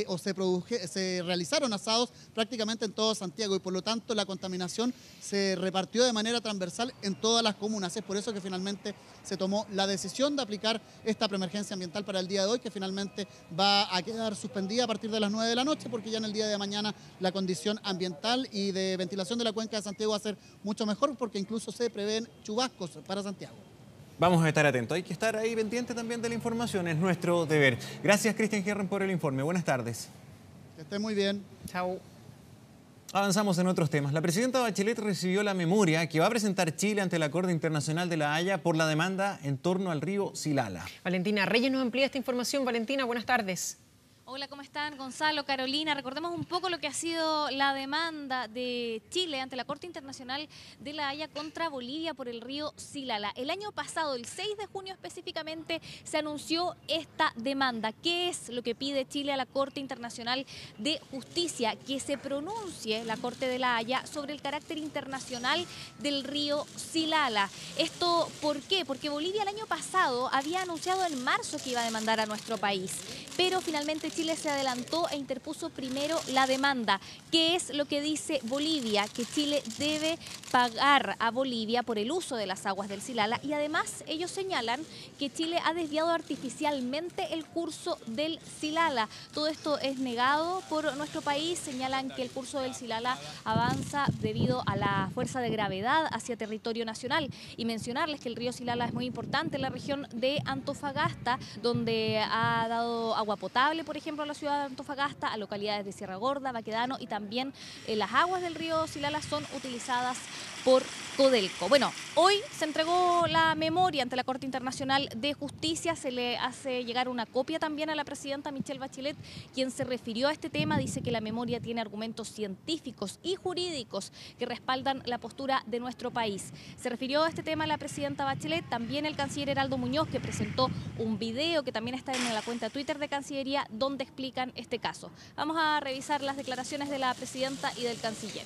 se realizaron asados prácticamente en todo Santiago y por lo tanto la contaminación se repartió de manera transversal en todas las comunas. Es por eso que finalmente se tomó la decisión de aplicar esta preemergencia ambiental para el día de hoy, que finalmente va a quedar suspendida a partir de las 9 de la noche porque ya en el día de mañana la condición ambiental y de ventilación de la cuenca de Santiago va a ser mucho mejor porque incluso se prevén chubascos para Santiago. Vamos a estar atentos, hay que estar ahí pendiente también de la información, es nuestro deber. Gracias, Cristian Herren, por el informe. Buenas tardes. Que esté muy bien. Chao. Avanzamos en otros temas. La presidenta Bachelet recibió la memoria que va a presentar Chile ante la Corte Internacional de La Haya por la demanda en torno al río Silala. Valentina Reyes nos amplía esta información. Valentina, buenas tardes. Hola, ¿cómo están? Gonzalo, Carolina. Recordemos un poco lo que ha sido la demanda de Chile ante la Corte Internacional de La Haya contra Bolivia por el río Silala. El año pasado, el 6 de junio específicamente, se anunció esta demanda. ¿Qué es lo que pide Chile a la Corte Internacional de Justicia? Que se pronuncie la Corte de La Haya sobre el carácter internacional del río Silala. ¿Esto por qué? Porque Bolivia el año pasado había anunciado en marzo que iba a demandar a nuestro país, pero finalmente Chile se adelantó e interpuso primero la demanda. ¿Qué es lo que dice Bolivia? Que Chile debe pagar a Bolivia por el uso de las aguas del Silala y además ellos señalan que Chile ha desviado artificialmente el curso del Silala. Todo esto es negado por nuestro país. Señalan que el curso del Silala avanza debido a la fuerza de gravedad hacia territorio nacional. Y mencionarles que el río Silala es muy importante en la región de Antofagasta, donde ha dado agua potable, por ejemplo, a la ciudad de Antofagasta, a localidades de Sierra Gorda, Baquedano y también las aguas del río Silala son utilizadas por Codelco. Bueno, hoy se entregó la memoria ante la Corte Internacional de Justicia, se le hace llegar una copia también a la presidenta Michelle Bachelet, quien se refirió a este tema, dice que la memoria tiene argumentos científicos y jurídicos que respaldan la postura de nuestro país. Se refirió a este tema la presidenta Bachelet, también el canciller Heraldo Muñoz, que presentó un video que también está en la cuenta Twitter de Cancillería, donde explican este caso. Vamos a revisar las declaraciones de la presidenta y del canciller.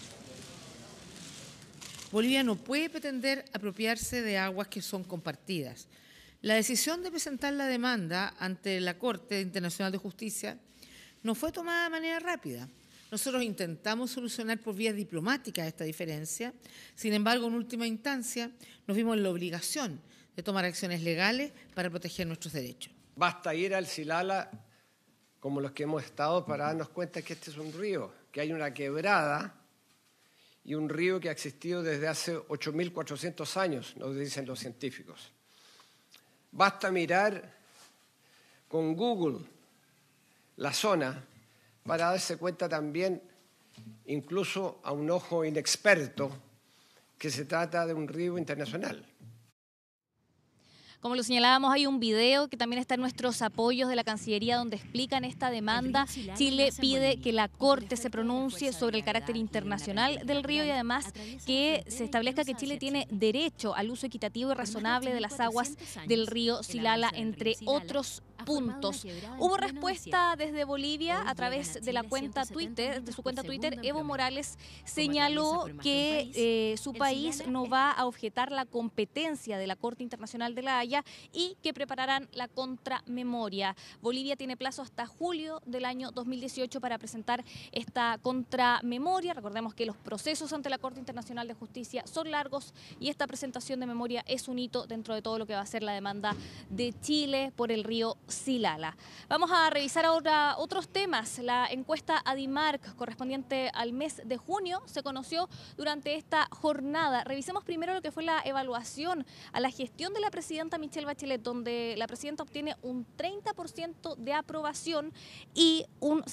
Bolivia no puede pretender apropiarse de aguas que son compartidas. La decisión de presentar la demanda ante la Corte Internacional de Justicia no fue tomada de manera rápida. Nosotros intentamos solucionar por vías diplomáticas esta diferencia. Sin embargo, en última instancia, nos vimos en la obligación de tomar acciones legales para proteger nuestros derechos. Basta ir al Silala, como los que hemos estado, para darnos cuenta que este es un río, que hay una quebrada y un río que ha existido desde hace 8.400 años, nos dicen los científicos. Basta mirar con Google la zona para darse cuenta también, incluso a un ojo inexperto, que se trata de un río internacional. Como lo señalábamos, hay un video que también está en nuestros apoyos de la Cancillería donde explican esta demanda. Chile pide que la Corte se pronuncie sobre el carácter internacional del río y además que se establezca que Chile tiene derecho al uso equitativo y razonable de las aguas del río Silala, entre otros puntos. Hubo respuesta desde Bolivia a través de la cuenta Twitter, de su cuenta Twitter. Evo Morales señaló que su país no va a objetar la competencia de la Corte Internacional de la Haya y que prepararán la contramemoria. Bolivia tiene plazo hasta julio del año 2018 para presentar esta contramemoria. Recordemos que los procesos ante la Corte Internacional de Justicia son largos y esta presentación de memoria es un hito dentro de todo lo que va a ser la demanda de Chile por el río Silala. Vamos a revisar ahora otros temas. La encuesta Adimark correspondiente al mes de junio se conoció durante esta jornada. Revisemos primero lo que fue la evaluación a la gestión de la presidenta Michelle Bachelet, donde la presidenta obtiene un 30% de aprobación y un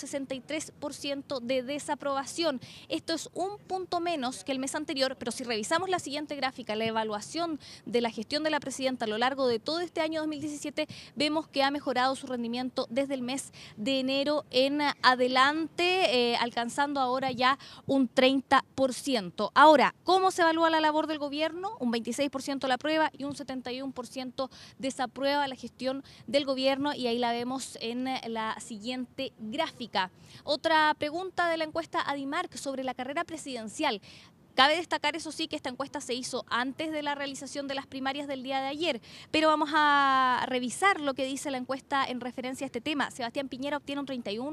63% de desaprobación. Esto es un punto menos que el mes anterior, pero si revisamos la siguiente gráfica, la evaluación de la gestión de la presidenta a lo largo de todo este año 2017, vemos que ha mejorado su rendimiento desde el mes de enero en adelante, alcanzando ahora ya un 30%. Ahora, ¿cómo se evalúa la labor del gobierno? Un 26% la aprueba y un 71% desaprueba la gestión del gobierno, y ahí la vemos en la siguiente gráfica. Otra pregunta de la encuesta Adimark sobre la carrera presidencial. Cabe destacar, eso sí, que esta encuesta se hizo antes de la realización de las primarias del día de ayer, pero vamos a revisar lo que dice la encuesta en referencia a este tema. Sebastián Piñera obtiene un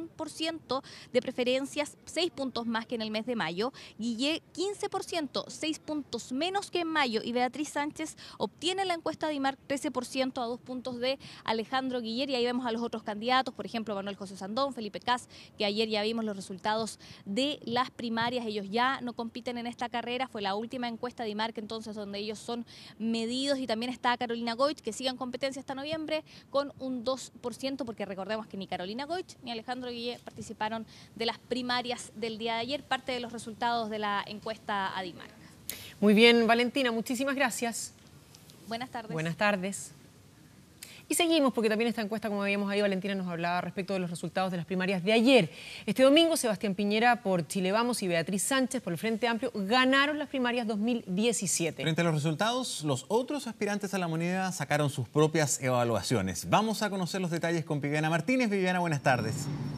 31% de preferencias, 6 puntos más que en el mes de mayo. Guillé 15%, 6 puntos menos que en mayo. Y Beatriz Sánchez obtiene en la encuesta de IMARC 13%, a 2 puntos de Alejandro Guiller. Y ahí vemos a los otros candidatos, por ejemplo, Manuel José Sandón, Felipe Cas, que ayer ya vimos los resultados de las primarias. Ellos ya no compiten en esta carrera, fue la última encuesta de IMARC entonces donde ellos son medidos. Y también está Carolina Goich, que sigue en competencia hasta noviembre con un 2%, porque recordemos que ni Carolina Goich ni Alejandro Guille participaron de las primarias del día de ayer, parte de los resultados de la encuesta Adimark. Muy bien, Valentina, muchísimas gracias. Buenas tardes. Buenas tardes. Y seguimos, porque también esta encuesta, como veíamos ahí, Valentina nos hablaba respecto de los resultados de las primarias de ayer. Este domingo, Sebastián Piñera por Chile Vamos y Beatriz Sánchez por el Frente Amplio ganaron las primarias 2017. Frente a los resultados, los otros aspirantes a la moneda sacaron sus propias evaluaciones. Vamos a conocer los detalles con Viviana Martínez. Viviana, buenas tardes.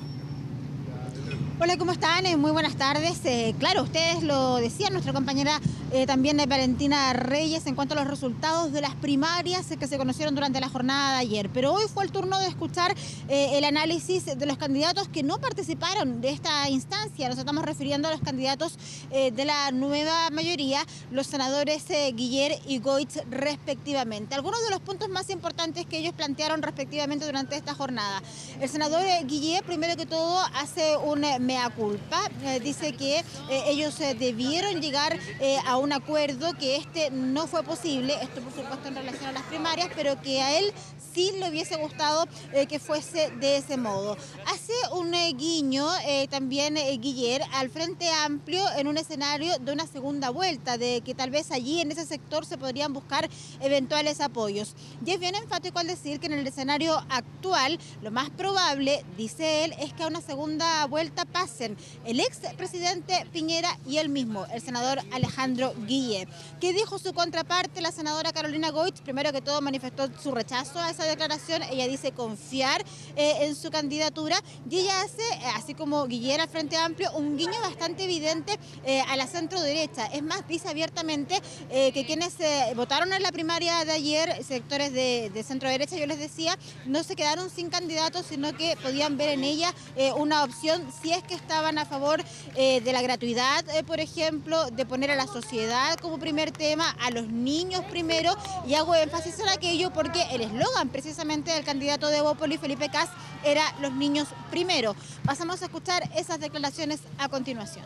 Hola, ¿cómo están? Muy buenas tardes. Claro, ustedes lo decían, nuestra compañera también Valentina Reyes, en cuanto a los resultados de las primarias que se conocieron durante la jornada de ayer. Pero hoy fue el turno de escuchar el análisis de los candidatos que no participaron de esta instancia. Nos estamos refiriendo a los candidatos de la nueva mayoría, los senadores Guiller y Goich respectivamente. Algunos de los puntos más importantes que ellos plantearon respectivamente durante esta jornada. El senador Guiller, primero que todo, hace un mea culpa, dice que ellos debieron llegar a un acuerdo, que este no fue posible, esto por supuesto en relación a las primarias, pero que a él sí le hubiese gustado que fuese de ese modo. Hace un guiño también Guiller al Frente Amplio en un escenario de una segunda vuelta, de que tal vez allí en ese sector se podrían buscar eventuales apoyos. Y es bien enfático al decir que en el escenario actual lo más probable, dice él, es que a una segunda vuelta pasen el expresidente Piñera y él mismo, el senador Alejandro Guille. ¿Qué dijo su contraparte, la senadora Carolina Goich? Primero que todo manifestó su rechazo a esa declaración. Ella dice confiar en su candidatura, y ella hace, así como Guiller al Frente Amplio, un guiño bastante evidente a la centro derecha. Es más, dice abiertamente que quienes votaron en la primaria de ayer, sectores de centro derecha, yo les decía, no se quedaron sin candidatos, sino que podían ver en ella una opción si es que estaban a favor de la gratuidad, por ejemplo, de poner a la sociedad como primer tema, a los niños primero, y hago énfasis en aquello porque el eslogan precisamente del candidato de Bópoli, Felipe Cas, era los niños primero. Pasamos a escuchar esas declaraciones a continuación.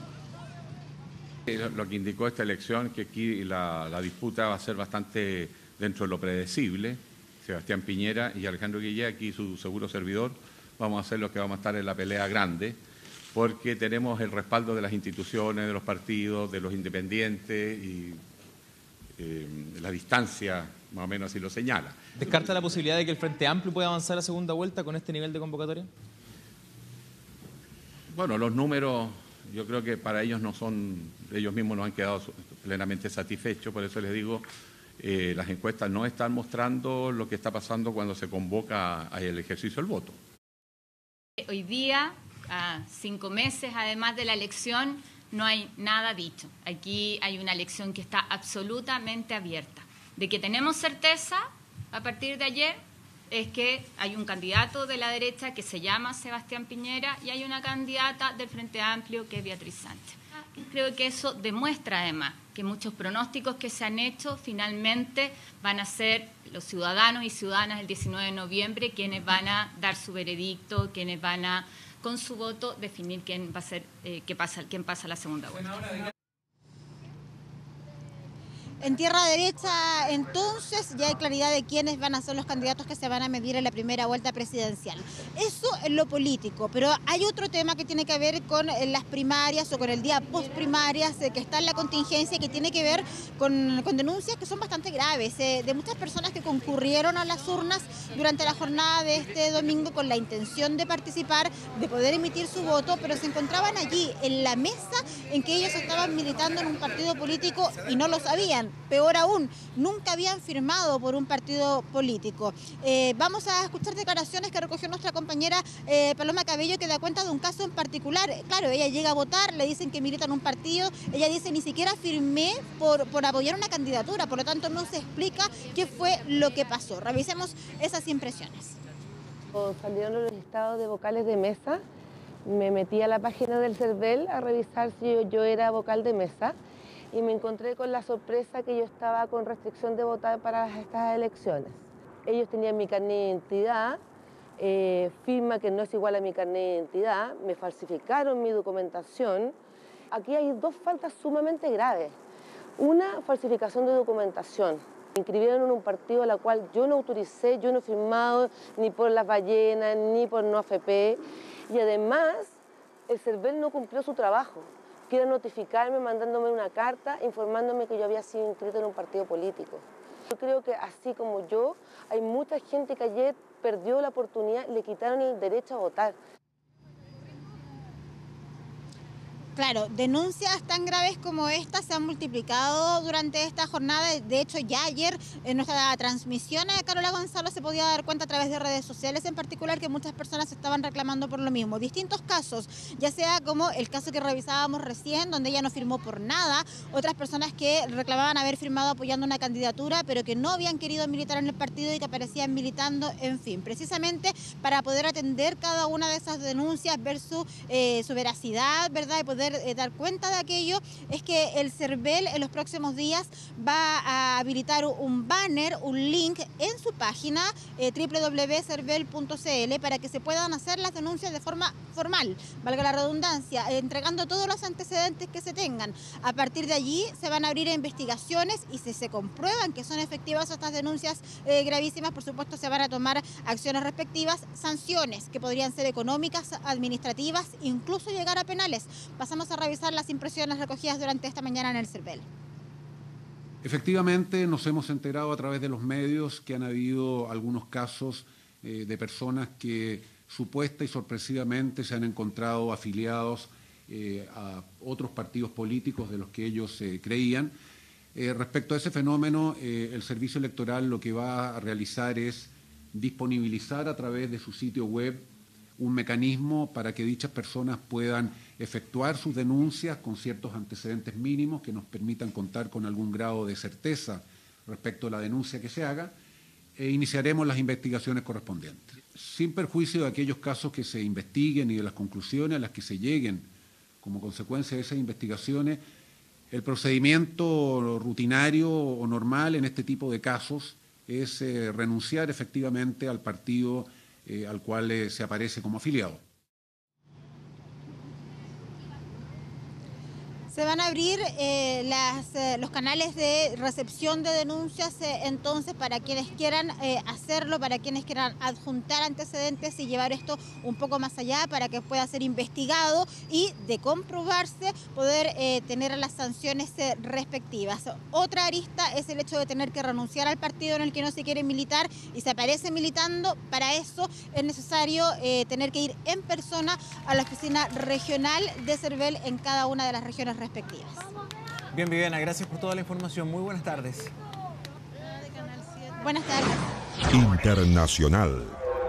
Lo que indicó esta elección, que aquí la disputa va a ser bastante dentro de lo predecible. Sebastián Piñera y Alejandro Guille, aquí su seguro servidor, vamos a ser los que vamos a estar en la pelea grande, porque tenemos el respaldo de las instituciones, de los partidos, de los independientes, y la distancia más o menos así lo señala. ¿Descarta la posibilidad de que el Frente Amplio pueda avanzar a segunda vuelta con este nivel de convocatoria? Bueno, los números yo creo que para ellos ellos mismos no han quedado plenamente satisfechos, por eso les digo, las encuestas no están mostrando lo que está pasando cuando se convoca al ejercicio del voto. Hoy día, a 5 meses además de la elección, no hay nada dicho. Aquí hay una elección que está absolutamente abierta. De que tenemos certeza a partir de ayer es que hay un candidato de la derecha que se llama Sebastián Piñera y hay una candidata del Frente Amplio que es Beatriz Sánchez. Creo que eso demuestra además que muchos pronósticos que se han hecho finalmente van a ser los ciudadanos y ciudadanas el 19 de noviembre quienes van a dar su veredicto, quienes van a, con su voto, definir quién va a ser, quién pasa a la segunda vuelta. En tierra derecha, entonces, ya hay claridad de quiénes van a ser los candidatos que se van a medir en la primera vuelta presidencial. Eso en lo político, pero hay otro tema que tiene que ver con las primarias o con el día post-primarias, que está en la contingencia y que tiene que ver con denuncias que son bastante graves, de muchas personas que concurrieron a las urnas durante la jornada de este domingo con la intención de participar, de poder emitir su voto, pero se encontraban allí en la mesa en que ellos estaban militando en un partido político y no lo sabían. Peor aún, nunca habían firmado por un partido político. Vamos a escuchar declaraciones que recogió nuestra compañera Paloma Cabello, que da cuenta de un caso en particular. Claro, ella llega a votar, le dicen que milita en un partido, ella dice ni siquiera firmé por apoyar una candidatura, por lo tanto no se explica qué fue lo que pasó. Revisemos esas impresiones. Salieron los listados de vocales de mesa, me metí a la página del CERVEL a revisar si yo era vocal de mesa, y me encontré con la sorpresa que yo estaba con restricción de votar para estas elecciones. Ellos tenían mi carnet de identidad, firma que no es igual a mi carnet de identidad, me falsificaron mi documentación. Aquí hay 2 faltas sumamente graves. Una, falsificación de documentación. Me inscribieron en un partido a la cual yo no autoricé, yo no he firmado ni por Las Ballenas, ni por No AFP. Y además, el CERVEL no cumplió su trabajo. Quiere notificarme mandándome una carta informándome que yo había sido inscrito en un partido político. Yo creo que así como yo, hay mucha gente que ayer perdió la oportunidad, le quitaron el derecho a votar. Claro, denuncias tan graves como esta se han multiplicado durante esta jornada. De hecho, ya ayer en nuestra transmisión Carola Gonzalo se podía dar cuenta a través de redes sociales en particular que muchas personas estaban reclamando por lo mismo. Distintos casos, ya sea como el caso que revisábamos recién, donde ella no firmó por nada, otras personas que reclamaban haber firmado apoyando una candidatura, pero que no habían querido militar en el partido y que aparecían militando, en fin. Precisamente para poder atender cada una de esas denuncias, ver su veracidad, ¿verdad? Y poder dar cuenta de aquello, es que el CERVEL en los próximos días va a habilitar un banner, un link en su página www.cervel.cl para que se puedan hacer las denuncias de forma formal, valga la redundancia, entregando todos los antecedentes que se tengan. A partir de allí se van a abrir investigaciones y si se comprueban que son efectivas estas denuncias gravísimas, por supuesto se van a tomar acciones respectivas, sanciones que podrían ser económicas, administrativas, incluso llegar a penales. Pasamos a revisar las impresiones recogidas durante esta mañana en el CERVEL. Efectivamente, nos hemos enterado a través de los medios que han habido algunos casos de personas que supuesta y sorpresivamente se han encontrado afiliados a otros partidos políticos de los que ellos creían. Respecto a ese fenómeno, el Servicio Electoral lo que va a realizar es disponibilizar a través de su sitio web un mecanismo para que dichas personas puedan efectuar sus denuncias con ciertos antecedentes mínimos que nos permitan contar con algún grado de certeza respecto a la denuncia que se haga, e iniciaremos las investigaciones correspondientes. Sin perjuicio de aquellos casos que se investiguen y de las conclusiones a las que se lleguen como consecuencia de esas investigaciones, el procedimiento rutinario o normal en este tipo de casos es renunciar efectivamente al partido al cual se aparece como afiliado. Se van a abrir los canales de recepción de denuncias, entonces, para quienes quieran hacerlo, para quienes quieran adjuntar antecedentes y llevar esto un poco más allá para que pueda ser investigado y, de comprobarse, poder tener las sanciones respectivas. Otra arista es el hecho de tener que renunciar al partido en el que no se quiere militar y se aparece militando. Para eso es necesario tener que ir en persona a la oficina regional de CERVEL en cada una de las regiones respectivas. Bien, Viviana, gracias por toda la información. Muy buenas tardes. Buenas tardes. Internacional.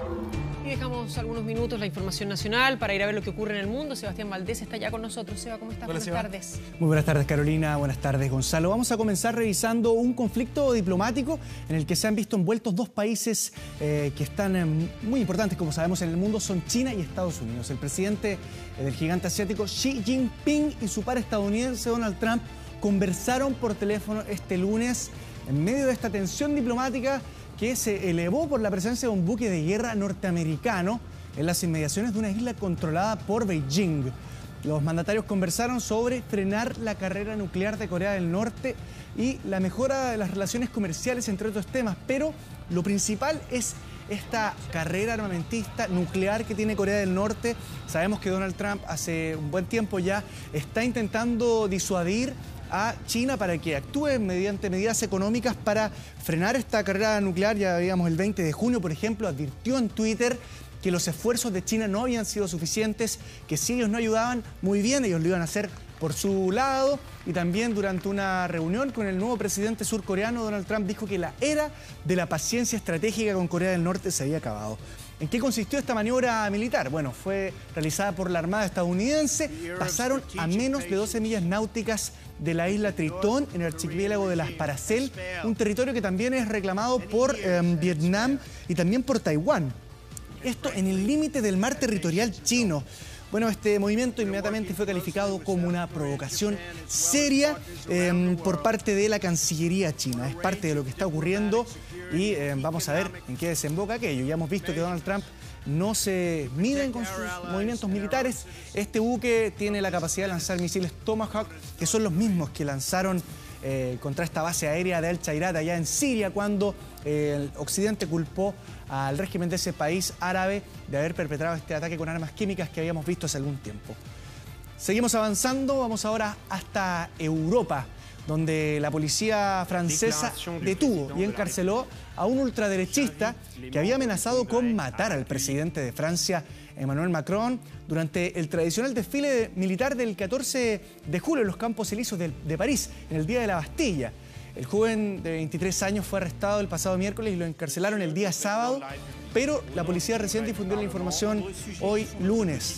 Y dejamos algunos minutos la información nacional para ir a ver lo que ocurre en el mundo. Sebastián Valdés está ya con nosotros. Seba, ¿cómo estás? Buenas tardes. Muy buenas tardes, Carolina. Buenas tardes, Gonzalo. Vamos a comenzar revisando un conflicto diplomático en el que se han visto envueltos dos países que están muy importantes, como sabemos, en el mundo. Son China y Estados Unidos. El presidente del gigante asiático Xi Jinping y su par estadounidense Donald Trump conversaron por teléfono este lunes en medio de esta tensión diplomática que se elevó por la presencia de un buque de guerra norteamericano en las inmediaciones de una isla controlada por Beijing. Los mandatarios conversaron sobre frenar la carrera nuclear de Corea del Norte y la mejora de las relaciones comerciales, entre otros temas, pero lo principal es esta carrera armamentista nuclear que tiene Corea del Norte. Sabemos que Donald Trump hace un buen tiempo ya está intentando disuadir a China para que actúe mediante medidas económicas para frenar esta carrera nuclear. Ya veíamos el 20 de junio, por ejemplo, advirtió en Twitter que los esfuerzos de China no habían sido suficientes, que si ellos no ayudaban, muy bien, ellos lo iban a hacer por su lado. Y también durante una reunión con el nuevo presidente surcoreano, Donald Trump dijo que la era de la paciencia estratégica con Corea del Norte se había acabado. ¿En qué consistió esta maniobra militar? Bueno, fue realizada por la Armada estadounidense. Pasaron a menos de 12 millas náuticas de la isla Tritón, en el archipiélago de las Paracel, un territorio que también es reclamado por Vietnam y también por Taiwán. Esto en el límite del mar territorial chino. Bueno, este movimiento inmediatamente fue calificado como una provocación seria por parte de la Cancillería china. Es parte de lo que está ocurriendo y vamos a ver en qué desemboca aquello. Ya hemos visto que Donald Trump no se miden con sus movimientos militares. Este buque tiene la capacidad de lanzar misiles Tomahawk, que son los mismos que lanzaron contra esta base aérea de Al-Chairat allá en Siria, cuando el Occidente culpó al régimen de ese país árabe de haber perpetrado este ataque con armas químicas que habíamos visto hace algún tiempo. Seguimos avanzando, vamos ahora hasta Europa, donde la policía francesa detuvo y encarceló a un ultraderechista que había amenazado con matar al presidente de Francia, Emmanuel Macron, durante el tradicional desfile militar del 14 de julio en los Campos Elíseos de París, en el Día de la Bastilla. El joven de 23 años fue arrestado el pasado miércoles y lo encarcelaron el día sábado, pero la policía recién difundió la información hoy lunes.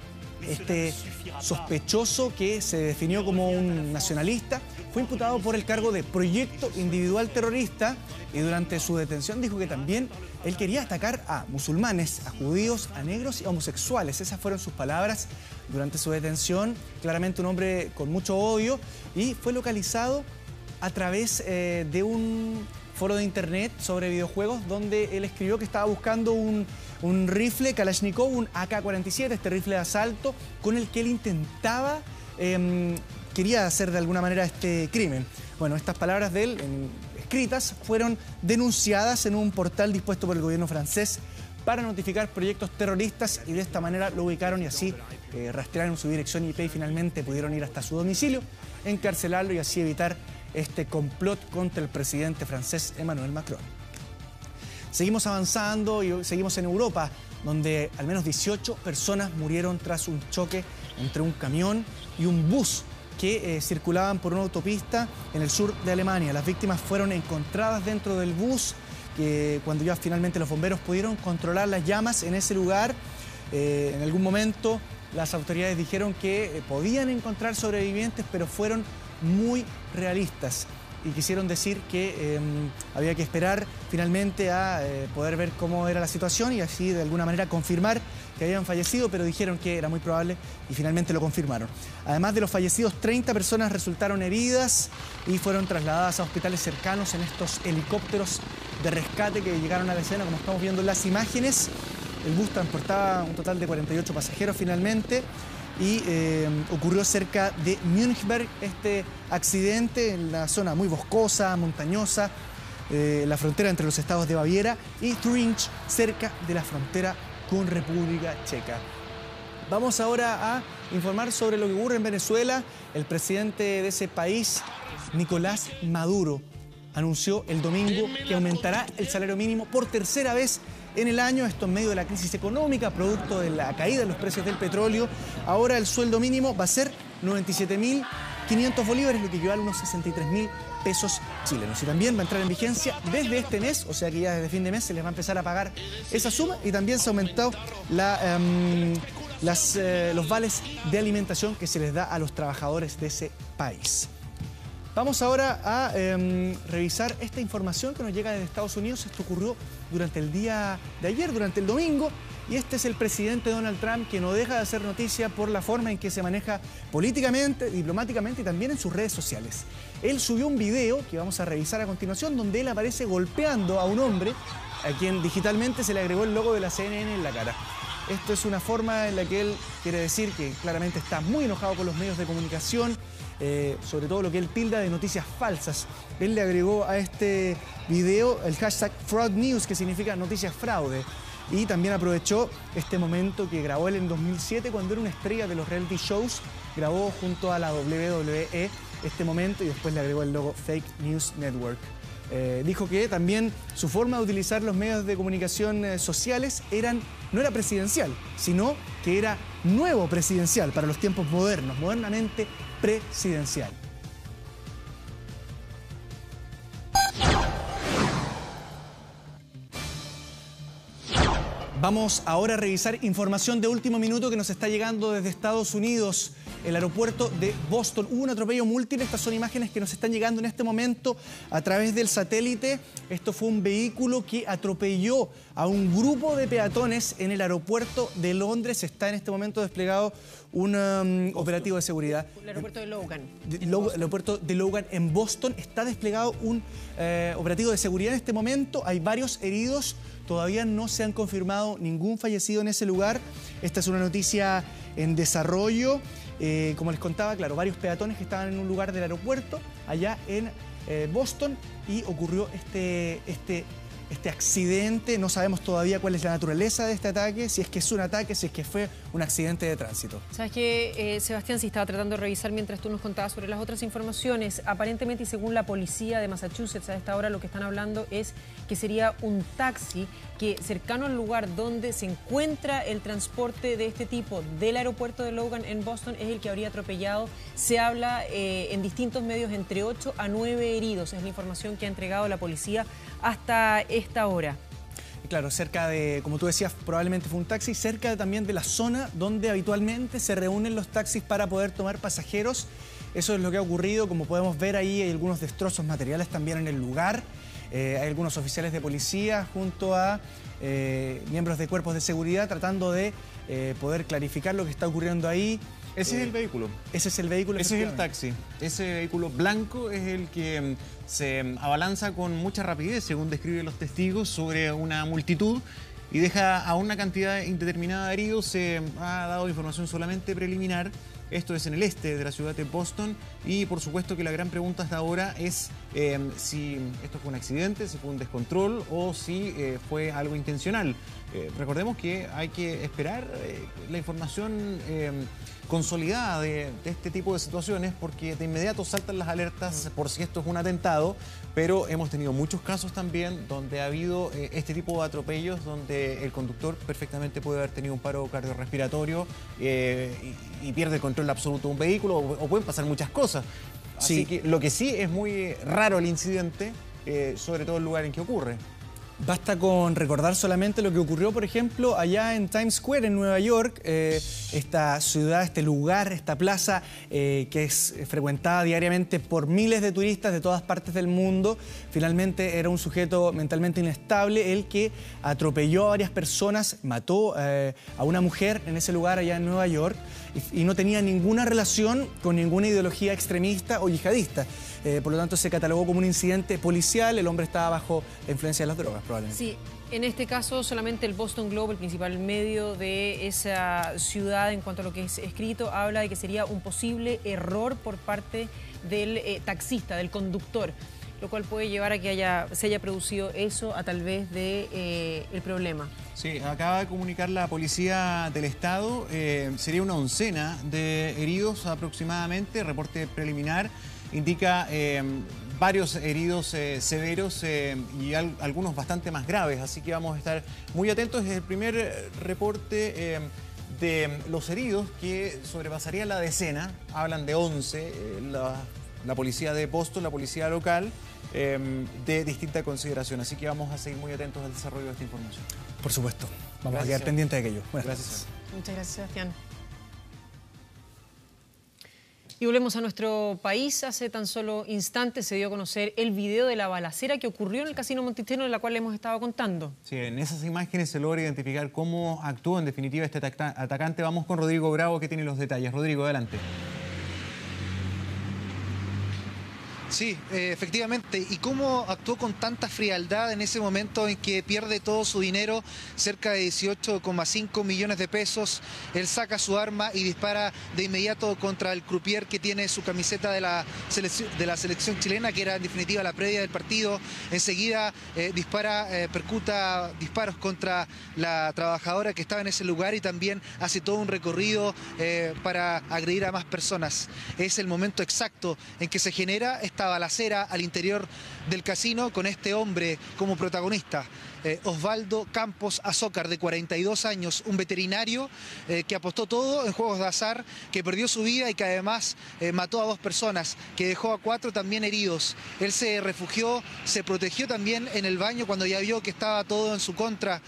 Este sospechoso, que se definió como un nacionalista, fue imputado por el cargo de proyecto individual terrorista y durante su detención dijo que también él quería atacar a musulmanes, a judíos, a negros y a homosexuales. Esas fueron sus palabras durante su detención. Claramente un hombre con mucho odio, y fue localizado a través de un foro de internet sobre videojuegos donde él escribió que estaba buscando un rifle Kalashnikov, un AK-47, este rifle de asalto con el que él intentaba, quería hacer de alguna manera este crimen. Bueno, estas palabras de él, escritas, fueron denunciadas en un portal dispuesto por el gobierno francés para notificar proyectos terroristas, y de esta manera lo ubicaron y así rastrearon su dirección IP y finalmente pudieron ir hasta su domicilio, encarcelarlo y así evitar este complot contra el presidente francés Emmanuel Macron. Seguimos avanzando y seguimos en Europa, donde al menos 18 personas murieron tras un choque entre un camión y un bus que circulaban por una autopista en el sur de Alemania. Las víctimas fueron encontradas dentro del bus, cuando ya finalmente los bomberos pudieron controlar las llamas en ese lugar. En algún momento las autoridades dijeron que podían encontrar sobrevivientes, pero fueron muy realistas y quisieron decir que había que esperar finalmente a poder ver cómo era la situación y así de alguna manera confirmar que habían fallecido, pero dijeron que era muy probable y finalmente lo confirmaron. Además de los fallecidos, 30 personas resultaron heridas y fueron trasladadas a hospitales cercanos en estos helicópteros de rescate que llegaron a la escena, como estamos viendo en las imágenes. El bus transportaba un total de 48 pasajeros finalmente. y ocurrió cerca de Münchberg este accidente en la zona muy boscosa, montañosa, la frontera entre los estados de Baviera y Thuringia, cerca de la frontera con República Checa. Vamos ahora a informar sobre lo que ocurre en Venezuela. El presidente de ese país, Nicolás Maduro, anunció el domingo que aumentará el salario mínimo por tercera vez en el año, esto en medio de la crisis económica, producto de la caída de los precios del petróleo. Ahora el sueldo mínimo va a ser 97.500 bolívares, lo que equivale a unos 63.000 pesos chilenos. Y también va a entrar en vigencia desde este mes, o sea que ya desde fin de mes se les va a empezar a pagar esa suma, y también se ha aumentado los vales de alimentación que se les da a los trabajadores de ese país. Vamos ahora a revisar esta información que nos llega desde Estados Unidos. Esto ocurrió durante el día de ayer, durante el domingo, y este es el presidente Donald Trump, que no deja de hacer noticia por la forma en que se maneja políticamente, diplomáticamente y también en sus redes sociales. Él subió un video que vamos a revisar a continuación, donde él aparece golpeando a un hombre a quien digitalmente se le agregó el logo de la CNN en la cara. Esto es una forma en la que él quiere decir que claramente está muy enojado con los medios de comunicación, sobre todo lo que él tilda de noticias falsas. Él le agregó a este video el hashtag Fraud News, que significa noticias fraude. Y también aprovechó este momento que grabó él en 2007, cuando era una estrella de los reality shows. Grabó junto a la WWE este momento y después le agregó el logo Fake News Network. Dijo que también su forma de utilizar los medios de comunicación sociales no era presidencial, sino que era nuevo presidencial para los tiempos modernos, modernamente presidencial. Vamos ahora a revisar información de último minuto que nos está llegando desde Estados Unidos. El aeropuerto de Boston. Hubo un atropello múltiple. Estas son imágenes que nos están llegando en este momento a través del satélite. Esto fue un vehículo que atropelló a un grupo de peatones en el aeropuerto de Londres. Está en este momento desplegado un operativo de seguridad. El aeropuerto de Logan. El aeropuerto de Logan en Boston. Está desplegado un operativo de seguridad en este momento. Hay varios heridos. Todavía no se han confirmado ningún fallecido en ese lugar. Esta es una noticia en desarrollo. Como les contaba, claro, varios peatones que estaban en un lugar del aeropuerto, allá en Boston, y ocurrió este accidente. No sabemos todavía cuál es la naturaleza de este ataque, si es que es un ataque, si es que fue un accidente de tránsito. Sabes que, Sebastián, sí estaba tratando de revisar mientras tú nos contabas sobre las otras informaciones. Aparentemente, y según la policía de Massachusetts, a esta hora lo que están hablando es que sería un taxi que, cercano al lugar donde se encuentra el transporte de este tipo del aeropuerto de Logan en Boston, es el que habría atropellado. Se habla en distintos medios entre 8 a 9 heridos. Es la información que ha entregado la policía hasta esta hora. Claro, cerca de, como tú decías, probablemente fue un taxi, cerca también de la zona donde habitualmente se reúnen los taxis para poder tomar pasajeros. Eso es lo que ha ocurrido. Como podemos ver ahí, hay algunos destrozos materiales también en el lugar. Hay algunos oficiales de policía junto a miembros de cuerpos de seguridad tratando de poder clarificar lo que está ocurriendo ahí. Ese es el vehículo. Ese es el vehículo. Ese es el taxi. Ese vehículo blanco es el que se abalanza con mucha rapidez, según describen los testigos, sobre una multitud y deja a una cantidad indeterminada de heridos. Se ha dado información solamente preliminar. Esto es en el este de la ciudad de Boston y por supuesto que la gran pregunta hasta ahora es si esto fue un accidente, si fue un descontrol o si fue algo intencional. Recordemos que hay que esperar la información consolidada de este tipo de situaciones, porque de inmediato saltan las alertas por si esto es un atentado, pero hemos tenido muchos casos también donde ha habido este tipo de atropellos donde el conductor perfectamente puede haber tenido un paro cardiorrespiratorio y pierde el control absoluto de un vehículo, o pueden pasar muchas cosas. Así que lo que sí es muy raro el incidente, sobre todo el lugar en que ocurre. Basta con recordar solamente lo que ocurrió, por ejemplo, allá en Times Square, en Nueva York. Esta ciudad, este lugar, esta plaza que es frecuentada diariamente por miles de turistas de todas partes del mundo. Finalmente era un sujeto mentalmente inestable el que atropelló a varias personas, mató a una mujer en ese lugar allá en Nueva York y no tenía ninguna relación con ninguna ideología extremista o yihadista. Por lo tanto, se catalogó como un incidente policial. El hombre estaba bajo la influencia de las drogas, probablemente. Sí, En este caso, solamente el Boston Globe, el principal medio de esa ciudad en cuanto a lo que es escrito, habla de que sería un posible error por parte del taxista, del conductor, lo cual puede llevar a que se haya producido eso a tal vez de el problema. Sí, acaba de comunicar la Policía del Estado, sería una oncena de heridos aproximadamente, reporte preliminar indica varios heridos severos y algunos bastante más graves, así que vamos a estar muy atentos. Es el primer reporte de los heridos que sobrepasaría la decena, hablan de 11, la policía de Boston, la policía local, de distinta consideración, así que vamos a seguir muy atentos al desarrollo de esta información. Por supuesto, vamos a quedar pendientes de aquello. Gracias. Muchas gracias, Sebastián. Y volvemos a nuestro país. Hace tan solo instantes se dio a conocer el video de la balacera que ocurrió en el Casino Monticello, en la cual le hemos estado contando. Sí, en esas imágenes se logra identificar cómo actuó en definitiva este atacante. Vamos con Rodrigo Bravo, que tiene los detalles. Rodrigo, adelante. Sí, efectivamente. ¿Y cómo actuó con tanta frialdad en ese momento en que pierde todo su dinero, cerca de 18,5 millones de pesos? Él saca su arma y dispara de inmediato contra el croupier que tiene su camiseta de la selección chilena, que era en definitiva la previa del partido. Enseguida percuta disparos contra la trabajadora que estaba en ese lugar y también hace todo un recorrido para agredir a más personas. Es el momento exacto en que se genera esta balacera al interior del casino con este hombre como protagonista. Osvaldo Campos Azócar, de 42 años, un veterinario que apostó todo en juegos de azar, que perdió su vida y que además mató a 2 personas, que dejó a 4 también heridos. Él se refugió, se protegió también en el baño cuando ya vio que estaba todo en su contra.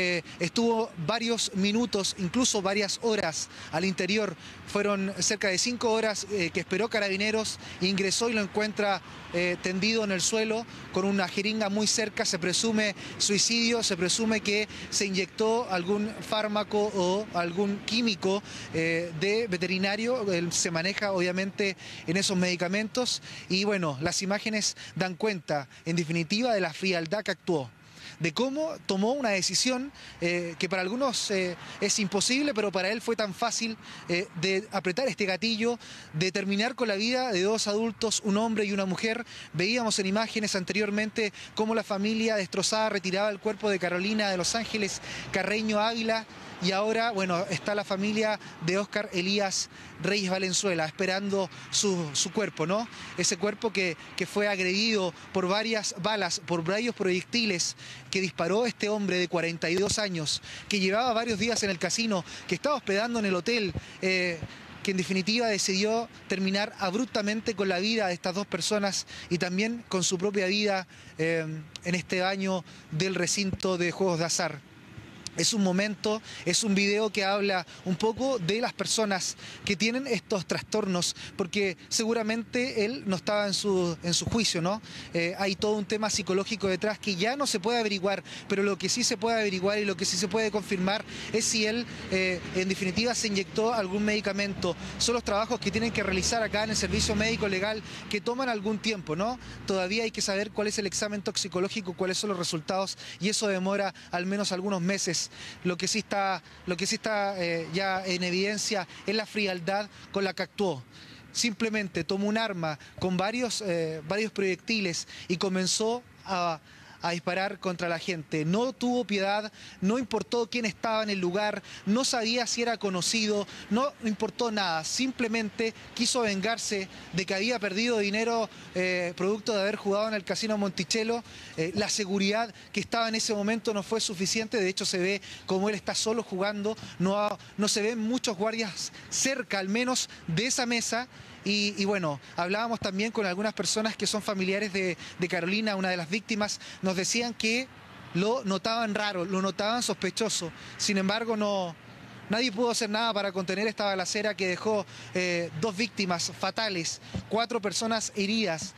Estuvo varios minutos, incluso varias horas al interior. Fueron cerca de 5 horas que esperó Carabineros, ingresó y lo encuentra tendido en el suelo con una jeringa muy cerca. Se presume suicidio, se presume que se inyectó algún fármaco o algún químico de veterinario. Él se maneja obviamente en esos medicamentos y bueno, las imágenes dan cuenta en definitiva de la frialdad que actuó, de cómo tomó una decisión que para algunos es imposible, pero para él fue tan fácil de apretar este gatillo, de terminar con la vida de 2 adultos, un hombre y una mujer. Veíamos en imágenes anteriormente cómo la familia destrozada retiraba el cuerpo de Carolina de Los Ángeles Carreño Ávila. Y ahora, bueno, está la familia de Óscar Elías Reyes Valenzuela esperando su cuerpo, ¿no? Ese cuerpo que fue agredido por varias balas, por varios proyectiles que disparó este hombre de 42 años, que llevaba varios días en el casino, que estaba hospedando en el hotel, que en definitiva decidió terminar abruptamente con la vida de estas 2 personas y también con su propia vida en este baño del recinto de juegos de azar. Es un momento, es un video que habla un poco de las personas que tienen estos trastornos, porque seguramente él no estaba en su juicio, ¿no? Hay todo un tema psicológico detrás que ya no se puede averiguar, pero lo que sí se puede averiguar y lo que sí se puede confirmar es si él en definitiva se inyectó algún medicamento. Son los trabajos que tienen que realizar acá en el servicio médico legal que toman algún tiempo, ¿no? Todavía hay que saber cuál es el examen toxicológico, cuáles son los resultados y eso demora al menos algunos meses. Lo que sí está ya en evidencia es la frialdad con la que actuó. Simplemente tomó un arma con varios proyectiles y comenzó a disparar contra la gente. No tuvo piedad, no importó quién estaba en el lugar, no sabía si era conocido, no importó nada. Simplemente quiso vengarse de que había perdido dinero producto de haber jugado en el Casino Monticello. La seguridad que estaba en ese momento no fue suficiente. De hecho, se ve como él está solo jugando. No se ven muchos guardias cerca, al menos, de esa mesa. Y bueno, hablábamos también con algunas personas que son familiares de Carolina, una de las víctimas. Nos decían que lo notaban raro, lo notaban sospechoso. Sin embargo, nadie pudo hacer nada para contener esta balacera que dejó 2 víctimas fatales, 4 personas heridas.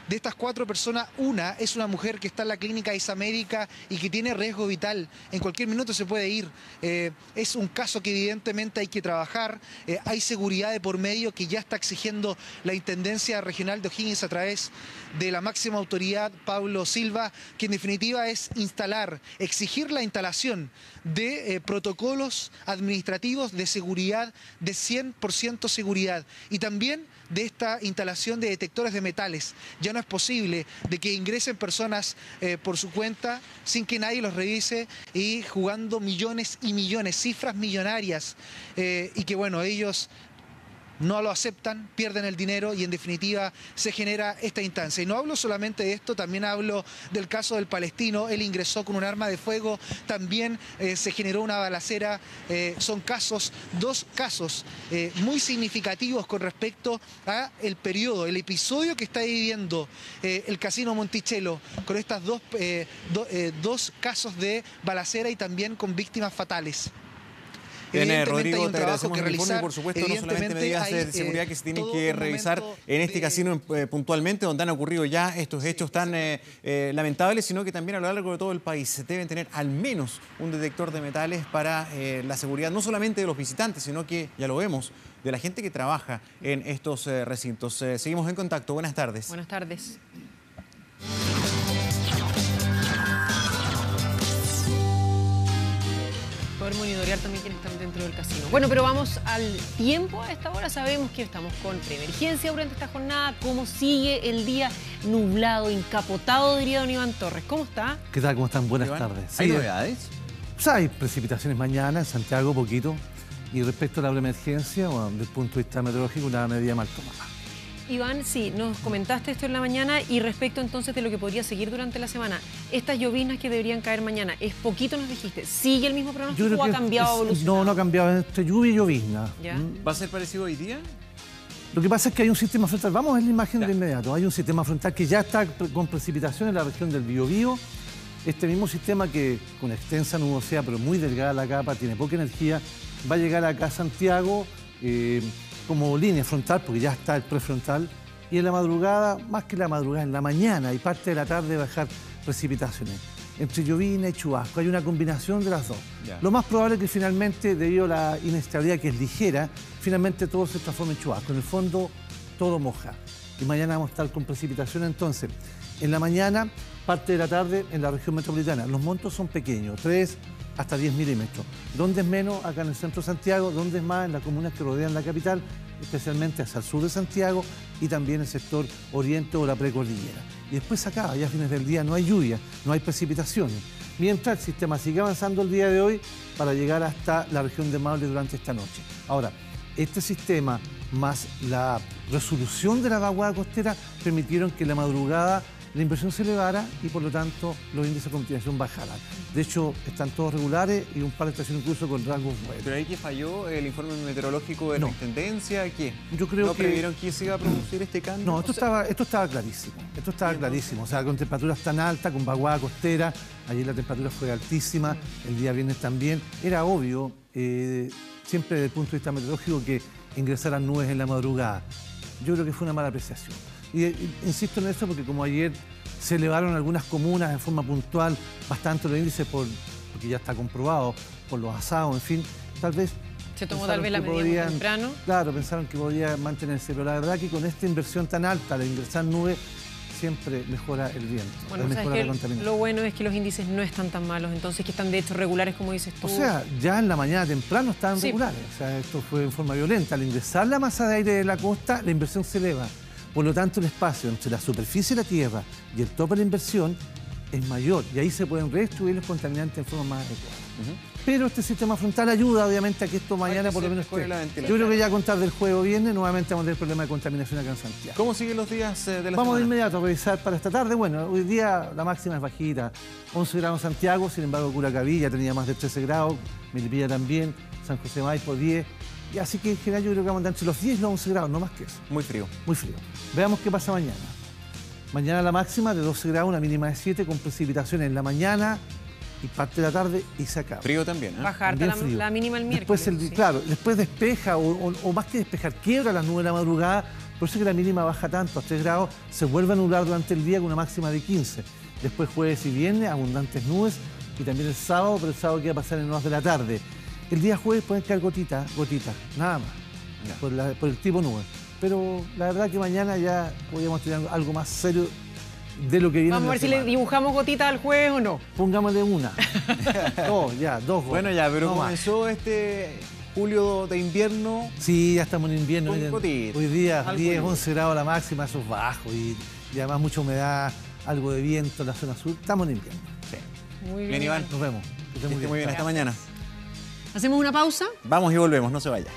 De estas 4 personas, una es una mujer que está en la clínica Isamérica y que tiene riesgo vital. En cualquier minuto se puede ir. Es un caso que evidentemente hay que trabajar. Hay seguridad de por medio que ya está exigiendo la Intendencia Regional de O'Higgins a través de la máxima autoridad, Pablo Silva, que en definitiva es exigir la instalación de protocolos administrativos de seguridad, de 100% seguridad, y también de esta instalación de detectores de metales. Ya no es posible de que ingresen personas por su cuenta sin que nadie los revise y jugando millones y millones, cifras millonarias, y que bueno, ellos no lo aceptan, pierden el dinero y en definitiva se genera esta instancia. Y no hablo solamente de esto, también hablo del caso del palestino. Él ingresó con un arma de fuego, también se generó una balacera. Son dos casos muy significativos con respecto a el periodo, el episodio que está viviendo el Casino Monticello, con estas dos casos de balacera y también con víctimas fatales. Bien, Rodrigo, te agradecemos el informe y por supuesto no solamente medidas de seguridad que se tienen que revisar en este casino puntualmente, donde han ocurrido ya estos hechos tan lamentables, sino que también a lo largo de todo el país deben tener al menos un detector de metales para la seguridad, no solamente de los visitantes, sino que, ya lo vemos, de la gente que trabaja en estos recintos. Seguimos en contacto. Buenas tardes. Buenas tardes. Poder monitorear también quienes están dentro del casino. Bueno, pero vamos al tiempo. A esta hora sabemos que estamos con preemergencia durante esta jornada. ¿Cómo sigue el día? Nublado, encapotado, diría don Iván Torres. ¿Cómo está? ¿Qué tal? ¿Cómo están? Buenas Iván, tardes. ¿hay novedades? Pues hay precipitaciones mañana en Santiago, poquito. Y respecto a la preemergencia, bueno, desde el punto de vista meteorológico, una medida mal tomada. Iván, sí, nos comentaste esto en la mañana y respecto entonces de lo que podría seguir durante la semana, estas lloviznas que deberían caer mañana, ¿es poquito nos dijiste? ¿Sigue el mismo pronóstico o ha cambiado, evolucionado? No, no ha cambiado, entre lluvia y llovizna. ¿Ya? ¿Va a ser parecido hoy día? Lo que pasa es que hay un sistema frontal, vamos a ver la imagen de inmediato, hay un sistema frontal que ya está con precipitación en la región del Biobío. Este mismo sistema que con extensa nubosidad, pero muy delgada la capa, tiene poca energía, va a llegar acá a Santiago como línea frontal, porque ya está el prefrontal, y en la madrugada, más que la madrugada, en la mañana y parte de la tarde bajar precipitaciones. Entre llovizna y chubasco, hay una combinación de las dos. Ya. Lo más probable es que finalmente, debido a la inestabilidad que es ligera, finalmente todo se transforme en chubasco. En el fondo, todo moja. Y mañana vamos a estar con precipitación entonces. En la mañana, parte de la tarde, en la región metropolitana. Los montos son pequeños, 3 hasta 10 milímetros. ¿Dónde es menos? Acá en el centro de Santiago. ¿Dónde es más? En las comunas que rodean la capital, especialmente hacia el sur de Santiago y también el sector oriente o la precordillera. Y después se acaba, ya a fines del día no hay lluvia, no hay precipitaciones. Mientras el sistema sigue avanzando el día de hoy para llegar hasta la región de Maule durante esta noche. Ahora, este sistema más la resolución de la vaguada costera permitieron que en la madrugada la inversión se elevara y por lo tanto los índices de precipitación bajaran. De hecho, están todos regulares y un par de estaciones incluso con rasgos buenos. ¿Pero ahí que falló el informe meteorológico de la Intendencia? ¿Qué? Yo creo ¿No que previeron que se iba a producir este cambio? No, esto estaba clarísimo. Esto estaba clarísimo. O sea, con temperaturas tan altas, con vaguada costera, ayer la temperatura fue altísima, el día viernes también. Era obvio, siempre desde el punto de vista meteorológico, que ingresaran nubes en la madrugada. Yo creo que fue una mala apreciación. Y insisto en eso porque como ayer se elevaron algunas comunas en forma puntual bastante los índices porque ya está comprobado por los asados, en fin, tal vez... Se tomó tal vez la medida muy temprano. Claro, pensaron que podía mantenerse, pero la verdad que con esta inversión tan alta de ingresar nubes, siempre mejora el viento, bueno, mejora la contaminación. Lo bueno es que los índices no están tan malos, entonces que están de hecho regulares, como dices tú. O sea, ya en la mañana temprano estaban regulares, o sea, esto fue en forma violenta. Al ingresar la masa de aire de la costa, la inversión se eleva. Por lo tanto, el espacio entre la superficie de la Tierra y el tope de la inversión es mayor y ahí se pueden redistribuir los contaminantes en forma más adecuada. Pero este sistema frontal ayuda, obviamente, a que esto mañana por lo menos esté. Yo creo que ya a contar del jueves viernes nuevamente vamos a tener problema de contaminación acá en Santiago. ¿Cómo siguen los días de la semana? Vamos de inmediato a revisar para esta tarde. Bueno, hoy día la máxima es bajita, 11 grados en Santiago, sin embargo Curacaví ya tenía más de 13 grados, Melipilla también, San José Maipo 10. Y así que en general yo creo que vamos a andar entre los 10 y los 11 grados, no más que eso. Muy frío. Muy frío. Veamos qué pasa mañana. Mañana la máxima de 12 grados, una mínima de 7, con precipitaciones en la mañana y parte de la tarde y se acaba. Frío también, ¿eh? Bajar la mínima el miércoles. Después, claro, después despeja, o más que despejar, quiebra las nubes de la madrugada Por eso es que la mínima baja tanto, a 3 grados, se vuelve a nublar durante el día con una máxima de 15. Después jueves y viernes, abundantes nubes, y también el sábado, pero el sábado queda pasar en horas de la tarde. El día jueves pueden caer gotitas, nada más, por el tipo nube. Pero la verdad que mañana ya podríamos tener algo más serio de lo que viene. Vamos a ver si le dibujamos gotitas al jueves o no. Pongámosle una. Dos. Bueno, ya, pero no comenzó más. Este julio de invierno. Sí, ya estamos en invierno. Hoy día 10, 11 grados la máxima, eso es bajo. Y además mucha humedad, algo de viento en la zona sur. Estamos en invierno. Sí. Muy bien. Iván. Nos vemos. Muy bien, hasta mañana. ¿Hacemos una pausa? Vamos y volvemos, no se vaya.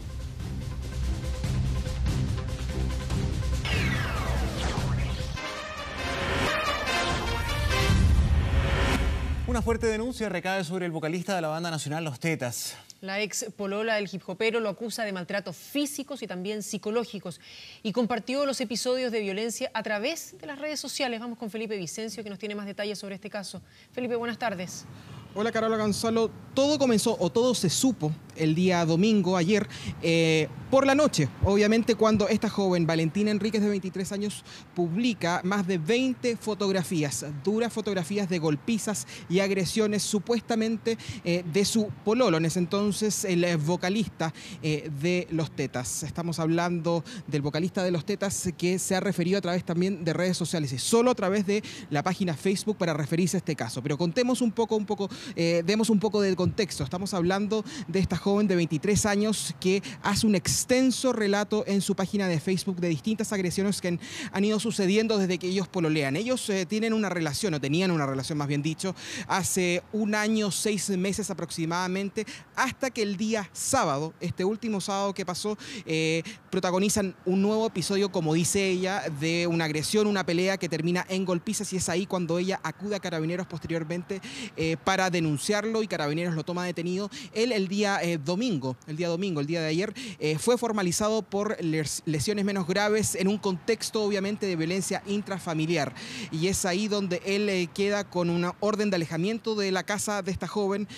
Una fuerte denuncia recae sobre el vocalista de la banda nacional Los Tetas. La ex polola del hip hopero lo acusa de maltratos físicos y también psicológicos y compartió los episodios de violencia a través de las redes sociales. Vamos con Felipe Vicencio, que nos tiene más detalles sobre este caso. Felipe, buenas tardes. Hola Carola Gonzalo, todo comenzó o todo se supo el día domingo, ayer, por la noche, obviamente cuando esta joven, Valentina Enríquez de 23 años, publica más de 20 fotografías, duras fotografías de golpizas y agresiones supuestamente de su pololo, en ese entonces el vocalista de Los Tetas. Estamos hablando del vocalista de Los Tetas que se ha referido a través también de redes sociales y solo a través de la página Facebook para referirse a este caso. Pero contemos demos un poco de contexto. Estamos hablando de esta joven de 23 años que hace un extenso relato en su página de Facebook de distintas agresiones que han ido sucediendo desde que ellos pololean. Ellos tienen una relación, o tenían una relación más bien dicho, hace 1 año, 6 meses aproximadamente, hasta que el día sábado, este último sábado que pasó, protagonizan un nuevo episodio, como dice ella, de una agresión, una pelea que termina en golpizas, y es ahí cuando ella acude a Carabineros posteriormente para denunciarlo, y Carabineros lo toma detenido. Él el día domingo, el día de ayer, fue formalizado por lesiones menos graves en un contexto obviamente de violencia intrafamiliar, y es ahí donde él queda con una orden de alejamiento de la casa de esta joven,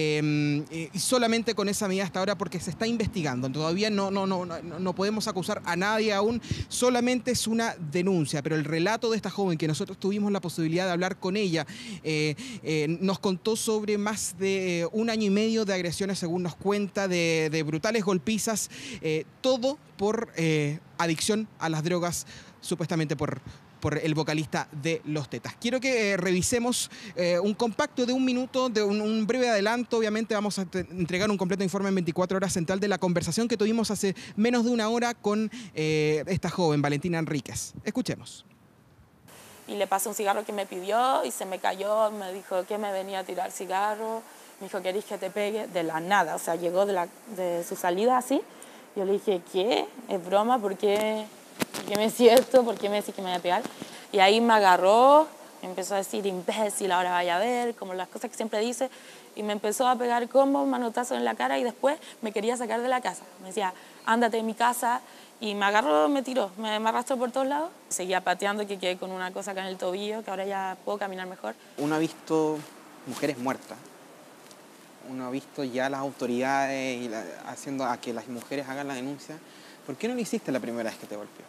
y solamente con esa medida hasta ahora, porque se está investigando. Todavía no podemos acusar a nadie aún, solamente es una denuncia, pero el relato de esta joven, que nosotros tuvimos la posibilidad de hablar con ella, nos contó sobre más de 1 año y medio de agresiones, según nos cuenta, de brutales golpizas, todo por adicción a las drogas, supuestamente por el vocalista de Los Tetas. Quiero que revisemos un compacto de 1 minuto, de un breve adelanto. Obviamente vamos a entregar un completo informe en 24 horas central de la conversación que tuvimos hace menos de 1 hora con esta joven, Valentina Enríquez. Escuchemos. Y le pasé un cigarro que me pidió y se me cayó, me dijo que me venía a tirar cigarro, me dijo, ¿querés que te pegue? De la nada, o sea, llegó de su salida así. Yo le dije, ¿qué? ¿Es broma? ¿Por qué me decís esto? ¿Por qué me decís que me voy a pegar? Y ahí me agarró, me empezó a decir, imbécil, ahora vaya a ver, como las cosas que siempre dice, y me empezó a pegar combos, manotazos en la cara, y después me quería sacar de la casa. Me decía, ándate de mi casa. Y me agarró, me tiró, me arrastró por todos lados. Seguía pateando, que quedé con una cosa acá en el tobillo, que ahora ya puedo caminar mejor. Uno ha visto mujeres muertas. Uno ha visto ya las autoridades haciendo a que las mujeres hagan la denuncia. ¿Por qué no lo hiciste la primera vez que te golpeó?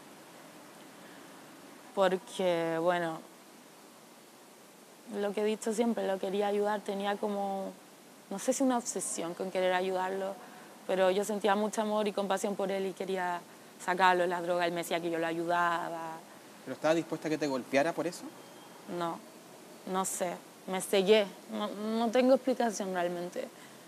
Porque, bueno, lo que he dicho siempre, lo quería ayudar. Tenía como, no sé si una obsesión con querer ayudarlo, pero yo sentía mucho amor y compasión por él y quería sacarlo de las drogas. Él me decía que yo lo ayudaba. ¿Pero estaba dispuesta a que te golpeara por eso? No sé, me cegué, no tengo explicación realmente.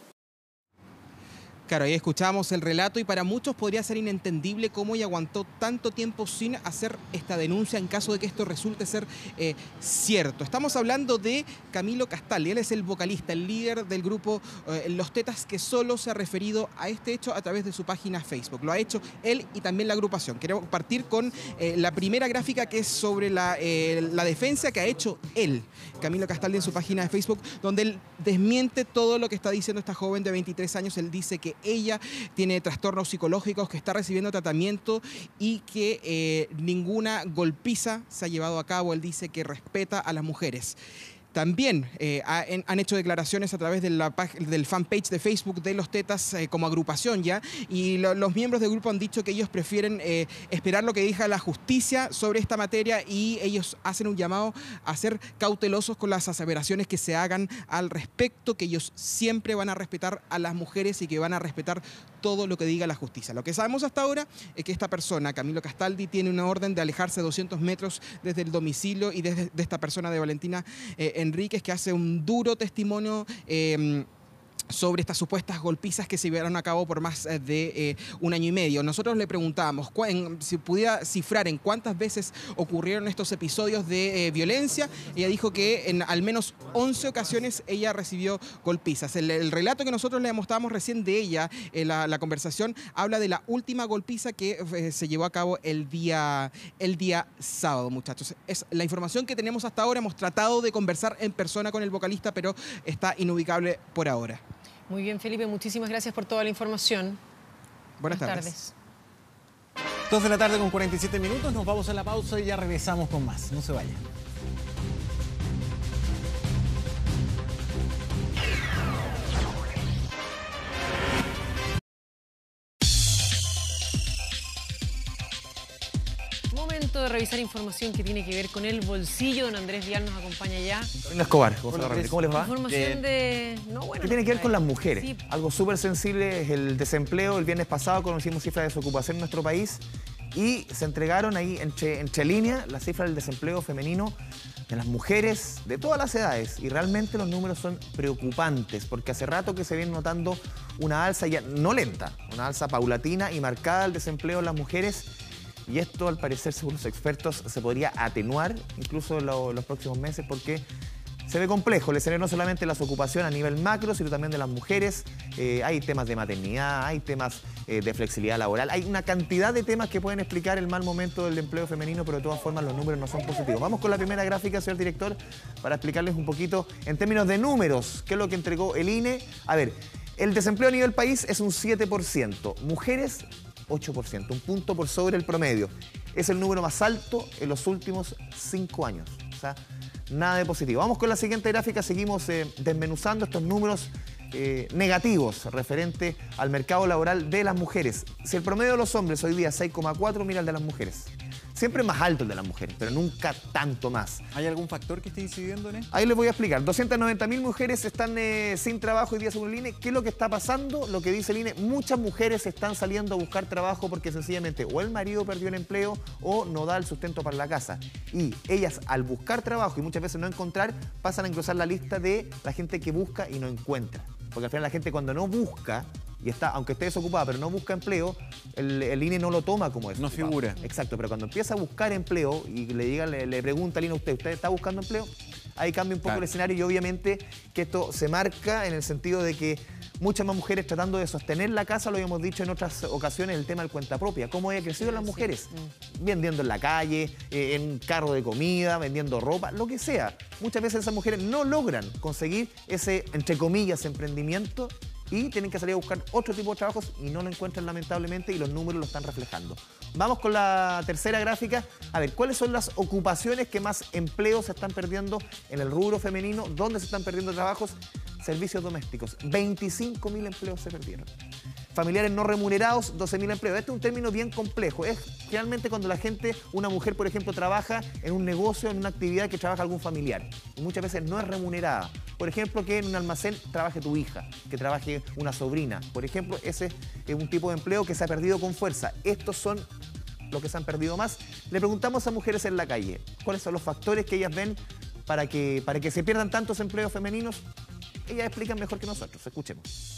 Claro, ahí escuchamos el relato, y para muchos podría ser inentendible cómo ella aguantó tanto tiempo sin hacer esta denuncia en caso de que esto resulte ser cierto. Estamos hablando de Camilo Castaldi. Él es el vocalista, el líder del grupo Los Tetas, que solo se ha referido a este hecho a través de su página Facebook. Lo ha hecho él y también la agrupación. Queremos partir con la primera gráfica, que es sobre la defensa que ha hecho él, Camilo Castaldi, en su página de Facebook, donde él desmiente todo lo que está diciendo esta joven de 23 años. Él dice que ella tiene trastornos psicológicos, que está recibiendo tratamiento y que ninguna golpiza se ha llevado a cabo. Él dice que respeta a las mujeres. también han hecho declaraciones a través del fanpage de Facebook de Los Tetas como agrupación ya, y los miembros del grupo han dicho que ellos prefieren esperar lo que diga la justicia sobre esta materia, y ellos hacen un llamado a ser cautelosos con las aseveraciones que se hagan al respecto, que ellos siempre van a respetar a las mujeres y que van a respetar todo lo que diga la justicia. Lo que sabemos hasta ahora es que esta persona, Camilo Castaldi, tiene una orden de alejarse 200 metros desde el domicilio y de esta persona de Valentina Enríquez, que hace un duro testimonio sobre estas supuestas golpizas que se llevaron a cabo por más de 1 año y medio. Nosotros le preguntábamos si pudiera cifrar en cuántas veces ocurrieron estos episodios de violencia. Ella dijo que en al menos 11 ocasiones ella recibió golpizas. El relato que nosotros le mostramos recién de ella, la conversación, habla de la última golpiza que se llevó a cabo el día sábado, muchachos. Es la información que tenemos hasta ahora. Hemos tratado de conversar en persona con el vocalista, pero está inubicable por ahora. Muy bien, Felipe, muchísimas gracias por toda la información. Buenas tardes. 2 de la tarde con 47 minutos, nos vamos a la pausa y ya regresamos con más. No se vayan. Momento de revisar información que tiene que ver con el bolsillo. Don Andrés Vial nos acompaña ya. Escobar, ¿cómo les va? Información de... ¿Qué tiene que ver con las mujeres? Sí. Algo súper sensible es el desempleo. El viernes pasado conocimos cifras de desocupación en nuestro país y se entregaron ahí entre líneas las cifras del desempleo femenino de las mujeres de todas las edades, y realmente los números son preocupantes porque hace rato que se viene notando una alza ya no lenta, una alza paulatina y marcada del desempleo en las mujeres. Y esto, al parecer, según los expertos, se podría atenuar incluso en los próximos meses porque se ve complejo el escenario, no solamente de las ocupaciones a nivel macro, sino también de las mujeres. Hay temas de maternidad, hay temas de flexibilidad laboral, hay una cantidad de temas que pueden explicar el mal momento del empleo femenino, pero de todas formas los números no son positivos. Vamos con la primera gráfica, señor director, para explicarles un poquito en términos de números qué es lo que entregó el INE. A ver, el desempleo a nivel país es un 7%, mujeres 8%, un punto por sobre el promedio. Es el número más alto en los últimos 5 años. O sea, nada de positivo. Vamos con la siguiente gráfica, seguimos desmenuzando estos números negativos referente al mercado laboral de las mujeres. Si el promedio de los hombres hoy día es 6,4, mira el de las mujeres. Siempre es más alto el de las mujeres, pero nunca tanto más. ¿Hay algún factor que esté incidiendo en esto? Ahí les voy a explicar. 290.000 mujeres están sin trabajo hoy día según el INE. ¿Qué es lo que está pasando? Lo que dice el INE, muchas mujeres están saliendo a buscar trabajo porque sencillamente o el marido perdió el empleo o no da el sustento para la casa. Y ellas, al buscar trabajo y muchas veces no encontrar, pasan a engrosar la lista de la gente que busca y no encuentra. Porque al final la gente, cuando no busca y está, aunque esté desocupada, pero no busca empleo, el INE no lo toma como eso. No figura. Exacto, pero cuando empieza a buscar empleo y le pregunta al INE a ¿usted está buscando empleo? Ahí cambia un poco el escenario, y obviamente que esto se marca en el sentido de que muchas más mujeres tratando de sostener la casa, lo habíamos dicho en otras ocasiones, el tema del cuenta propia. ¿Cómo haya crecido las mujeres? Vendiendo en la calle, en un carro de comida, vendiendo ropa, lo que sea. Muchas veces esas mujeres no logran conseguir ese, entre comillas, emprendimiento, y tienen que salir a buscar otro tipo de trabajos y no lo encuentran lamentablemente, y los números lo están reflejando. Vamos con la tercera gráfica. A ver, ¿cuáles son las ocupaciones que más empleos se están perdiendo en el rubro femenino? ¿Dónde se están perdiendo trabajos? Servicios domésticos. 25.000 empleos se perdieron. Familiares no remunerados, 12.000 empleos. Este es un término bien complejo. Es realmente cuando la gente, una mujer, por ejemplo, trabaja en un negocio, en una actividad que trabaja algún familiar. Y muchas veces no es remunerada. Por ejemplo, que en un almacén trabaje tu hija, que trabaje una sobrina. Por ejemplo, ese es un tipo de empleo que se ha perdido con fuerza. Estos son los que se han perdido más. Le preguntamos a mujeres en la calle, ¿cuáles son los factores que ellas ven para que se pierdan tantos empleos femeninos? Ellas explican mejor que nosotros. Escuchemos.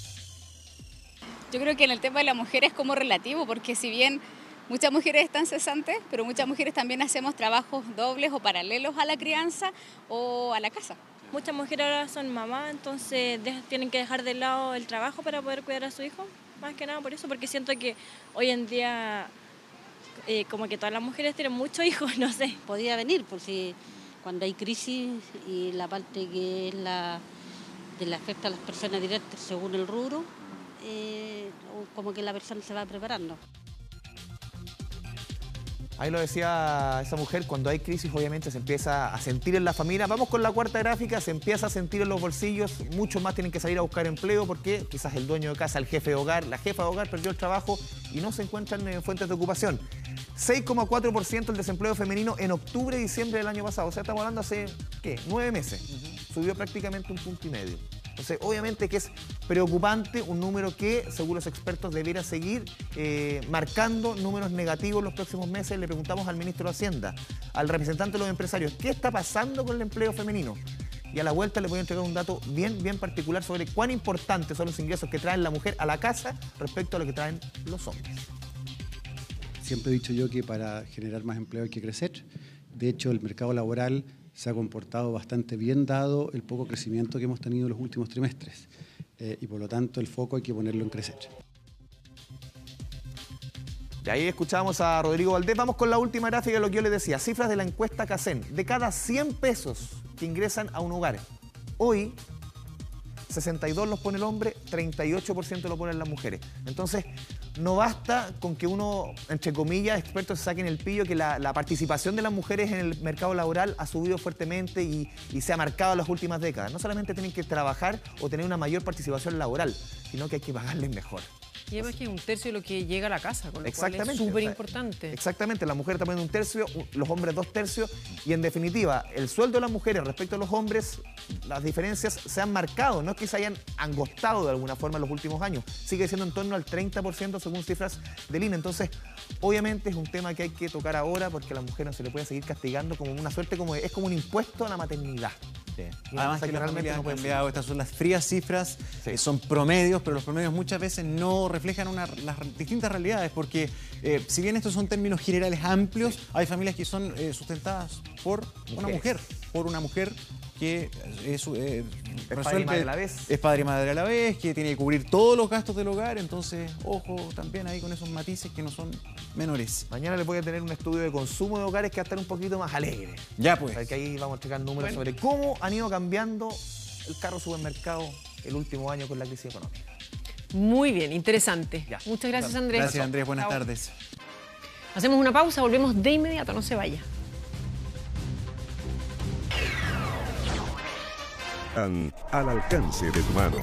Yo creo que en el tema de la mujer es como relativo, porque si bien muchas mujeres están cesantes, pero muchas mujeres también hacemos trabajos dobles o paralelos a la crianza o a la casa. Muchas mujeres ahora son mamás, entonces tienen que dejar de lado el trabajo para poder cuidar a su hijo, más que nada por eso, porque siento que hoy en día como que todas las mujeres tienen muchos hijos, no sé. Podría venir, por si cuando hay crisis y la parte que es de la afecta a las personas directas según el rubro, como que la persona se va preparando. Ahí lo decía esa mujer, cuando hay crisis obviamente se empieza a sentir en la familia. Vamos con la cuarta gráfica, se empieza a sentir en los bolsillos, muchos más tienen que salir a buscar empleo porque quizás el dueño de casa, el jefe de hogar, la jefa de hogar perdió el trabajo y no se encuentran en fuentes de ocupación. 6,4% el desempleo femenino en octubre y diciembre del año pasado, o sea, estamos hablando hace, ¿qué? 9 meses. Subió prácticamente 1,5 puntos. Entonces, obviamente que es preocupante, un número que, según los expertos, debiera seguir marcando números negativos los próximos meses. Le preguntamos al ministro de Hacienda, al representante de los empresarios, ¿qué está pasando con el empleo femenino? Y a la vuelta le voy a entregar un dato bien particular sobre cuán importantes son los ingresos que traen la mujer a la casa respecto a lo que traen los hombres. Siempre he dicho yo que para generar más empleo hay que crecer. De hecho, el mercado laboral se ha comportado bastante bien dado el poco crecimiento que hemos tenido en los últimos trimestres. Y por lo tanto el foco hay que ponerlo en crecer. Y ahí escuchamos a Rodrigo Valdés. Vamos con la última gráfica de lo que yo les decía. Cifras de la encuesta CACEN. De cada 100 pesos que ingresan a un hogar, hoy 62 los pone el hombre, 38% lo ponen las mujeres. Entonces, no basta con que uno, entre comillas, expertos se saquen el pillo, que la participación de las mujeres en el mercado laboral ha subido fuertemente y se ha marcado en las últimas décadas. No solamente tienen que trabajar o tener una mayor participación laboral, sino que hay que pagarles mejor. Y además que es 1/3 de lo que llega a la casa, con lo Exactamente, cual es súper importante. Exactamente, la mujer también 1/3, los hombres 2/3, y en definitiva, el sueldo de las mujeres respecto a los hombres, las diferencias se han marcado, no es que se hayan angostado de alguna forma en los últimos años, sigue siendo en torno al 30% según cifras del INE. Entonces, obviamente es un tema que hay que tocar ahora porque a la mujer no se le puede seguir castigando como una suerte, es como un impuesto a la maternidad. Sí. Además que realmente no pueden cambiado, estas son las frías cifras, son promedios, pero los promedios muchas veces no reflejan las distintas realidades, porque si bien estos son términos generales amplios, hay familias que son sustentadas por una mujer que es padre y madre a la vez. Es padre y madre a la vez, que tiene que cubrir todos los gastos del hogar, entonces, ojo también ahí con esos matices que no son menores. Mañana les voy a tener un estudio de consumo de hogares que va a estar un poquito más alegre. Ya pues. Porque ahí vamos a explicar números sobre cómo han ido cambiando el carro supermercado el último año con la crisis económica. Muy bien, interesante. Ya. Muchas gracias, Andrés. Gracias, Andrés. Buenas tardes. Hacemos una pausa, volvemos de inmediato, no se vaya. Al alcance de tu mano.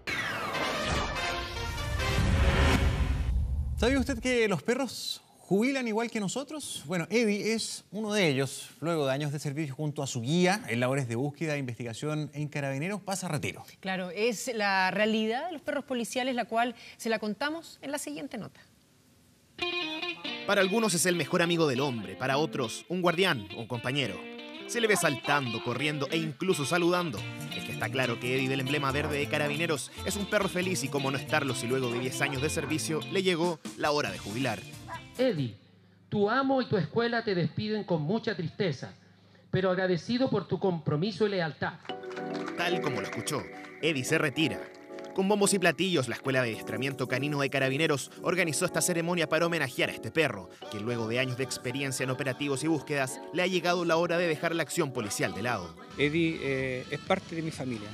¿Sabía usted que los perros jubilan igual que nosotros? Bueno, Eddie es uno de ellos. Luego de años de servicio junto a su guía en labores de búsqueda e investigación en Carabineros, pasa a retiro. Claro, es la realidad de los perros policiales, la cual se la contamos en la siguiente nota. Para algunos es el mejor amigo del hombre, para otros un guardián o un compañero. Se le ve saltando, corriendo e incluso saludando. Es que está claro que Eddie del emblema verde de Carabineros es un perro feliz y cómo no estarlo si luego de 10 años de servicio le llegó la hora de jubilar. Eddie, tu amo y tu escuela te despiden con mucha tristeza, pero agradecido por tu compromiso y lealtad. Tal como lo escuchó, Eddie se retira. Con bombos y platillos, la Escuela de Adiestramiento Canino de Carabineros organizó esta ceremonia para homenajear a este perro, que luego de años de experiencia en operativos y búsquedas, le ha llegado la hora de dejar la acción policial de lado. Eddie es parte de mi familia.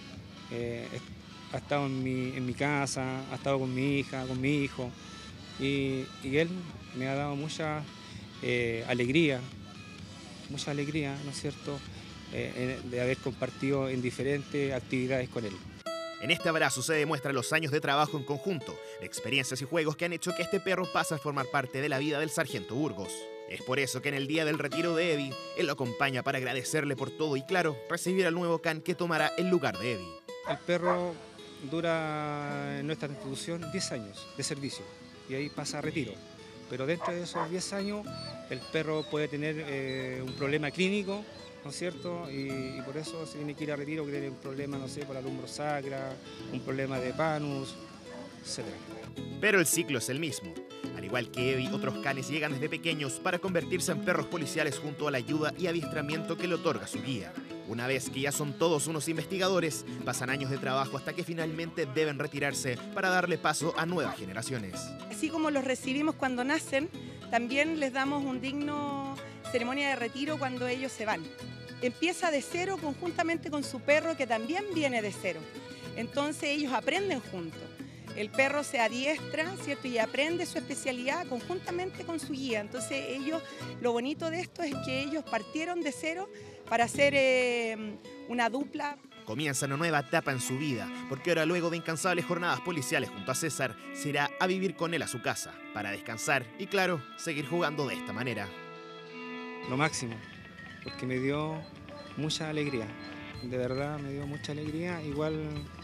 Ha estado en mi casa, ha estado con mi hija, con mi hijo, y él me ha dado mucha alegría, ¿no es cierto?, de haber compartido en diferentes actividades con él. En este abrazo se demuestran los años de trabajo en conjunto, de experiencias y juegos que han hecho que este perro pase a formar parte de la vida del sargento Burgos. Es por eso que en el día del retiro de Eddie, él lo acompaña para agradecerle por todo y, claro, recibir al nuevo can que tomará el lugar de Eddie. El perro dura en nuestra institución 10 años de servicio y ahí pasa a retiro. Pero dentro de esos 10 años, el perro puede tener un problema clínico, ¿no es cierto? Y por eso se tiene que ir a retiro, que tiene un problema, no sé, por la lumbrosacra, un problema de panus, etc. Pero el ciclo es el mismo. Al igual que Eddie, otros canes llegan desde pequeños para convertirse en perros policiales junto a la ayuda y adiestramiento que le otorga su guía. Una vez que ya son todos unos investigadores, pasan años de trabajo hasta que finalmente deben retirarse para darle paso a nuevas generaciones. Así como los recibimos cuando nacen, también les damos un digno ceremonia de retiro cuando ellos se van. Empieza de cero conjuntamente con su perro, que también viene de cero. Entonces ellos aprenden juntos. el perro se adiestra, ¿cierto? Y aprende su especialidad conjuntamente con su guía. Entonces ellos, lo bonito de esto es que ellos partieron de cero para hacer una dupla. Comienza una nueva etapa en su vida, porque ahora, luego de incansables jornadas policiales junto a César, se irá a vivir con él a su casa, para descansar y, claro, seguir jugando de esta manera. Lo máximo, porque me dio mucha alegría, de verdad me dio mucha alegría. Igual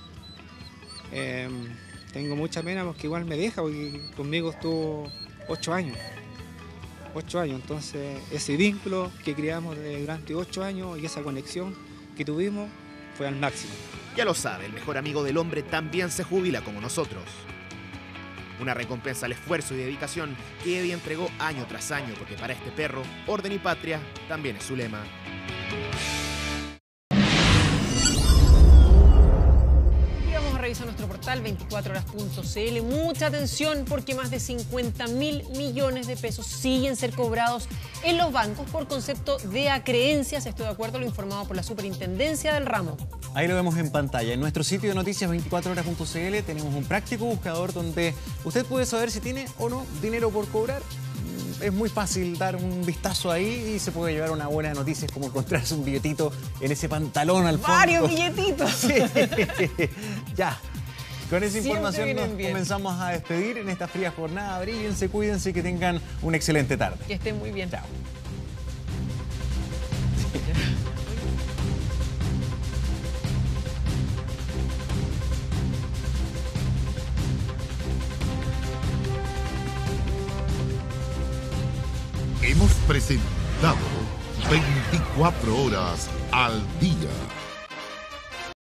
tengo mucha pena porque igual me deja, porque conmigo estuvo 8 años. 8 años, entonces ese vínculo que creamos durante 8 años y esa conexión que tuvimos fue al máximo. Ya lo sabe, el mejor amigo del hombre también se jubila como nosotros. Una recompensa al esfuerzo y dedicación que Eddie entregó año tras año, porque para este perro, orden y patria también es su lema. Revisa nuestro portal 24horas.cl. Mucha atención, porque más de 50.000 millones de pesos siguen ser cobrados en los bancos por concepto de acreencias. Estoy de acuerdo, lo informado por la Superintendencia del ramo. Ahí lo vemos en pantalla. En nuestro sitio de noticias 24horas.cl tenemos un práctico buscador donde usted puede saber si tiene o no dinero por cobrar. Es muy fácil dar un vistazo ahí y se puede llevar una buena noticia, como encontrarse un billetito en ese pantalón al fondo. ¡Varios billetitos! Sí. Ya. Con esa información nos comenzamos a despedir en esta fría jornada. Abríguense, cuídense y que tengan una excelente tarde. Que estén muy bien. Chao. Hemos presentado 24 horas al día.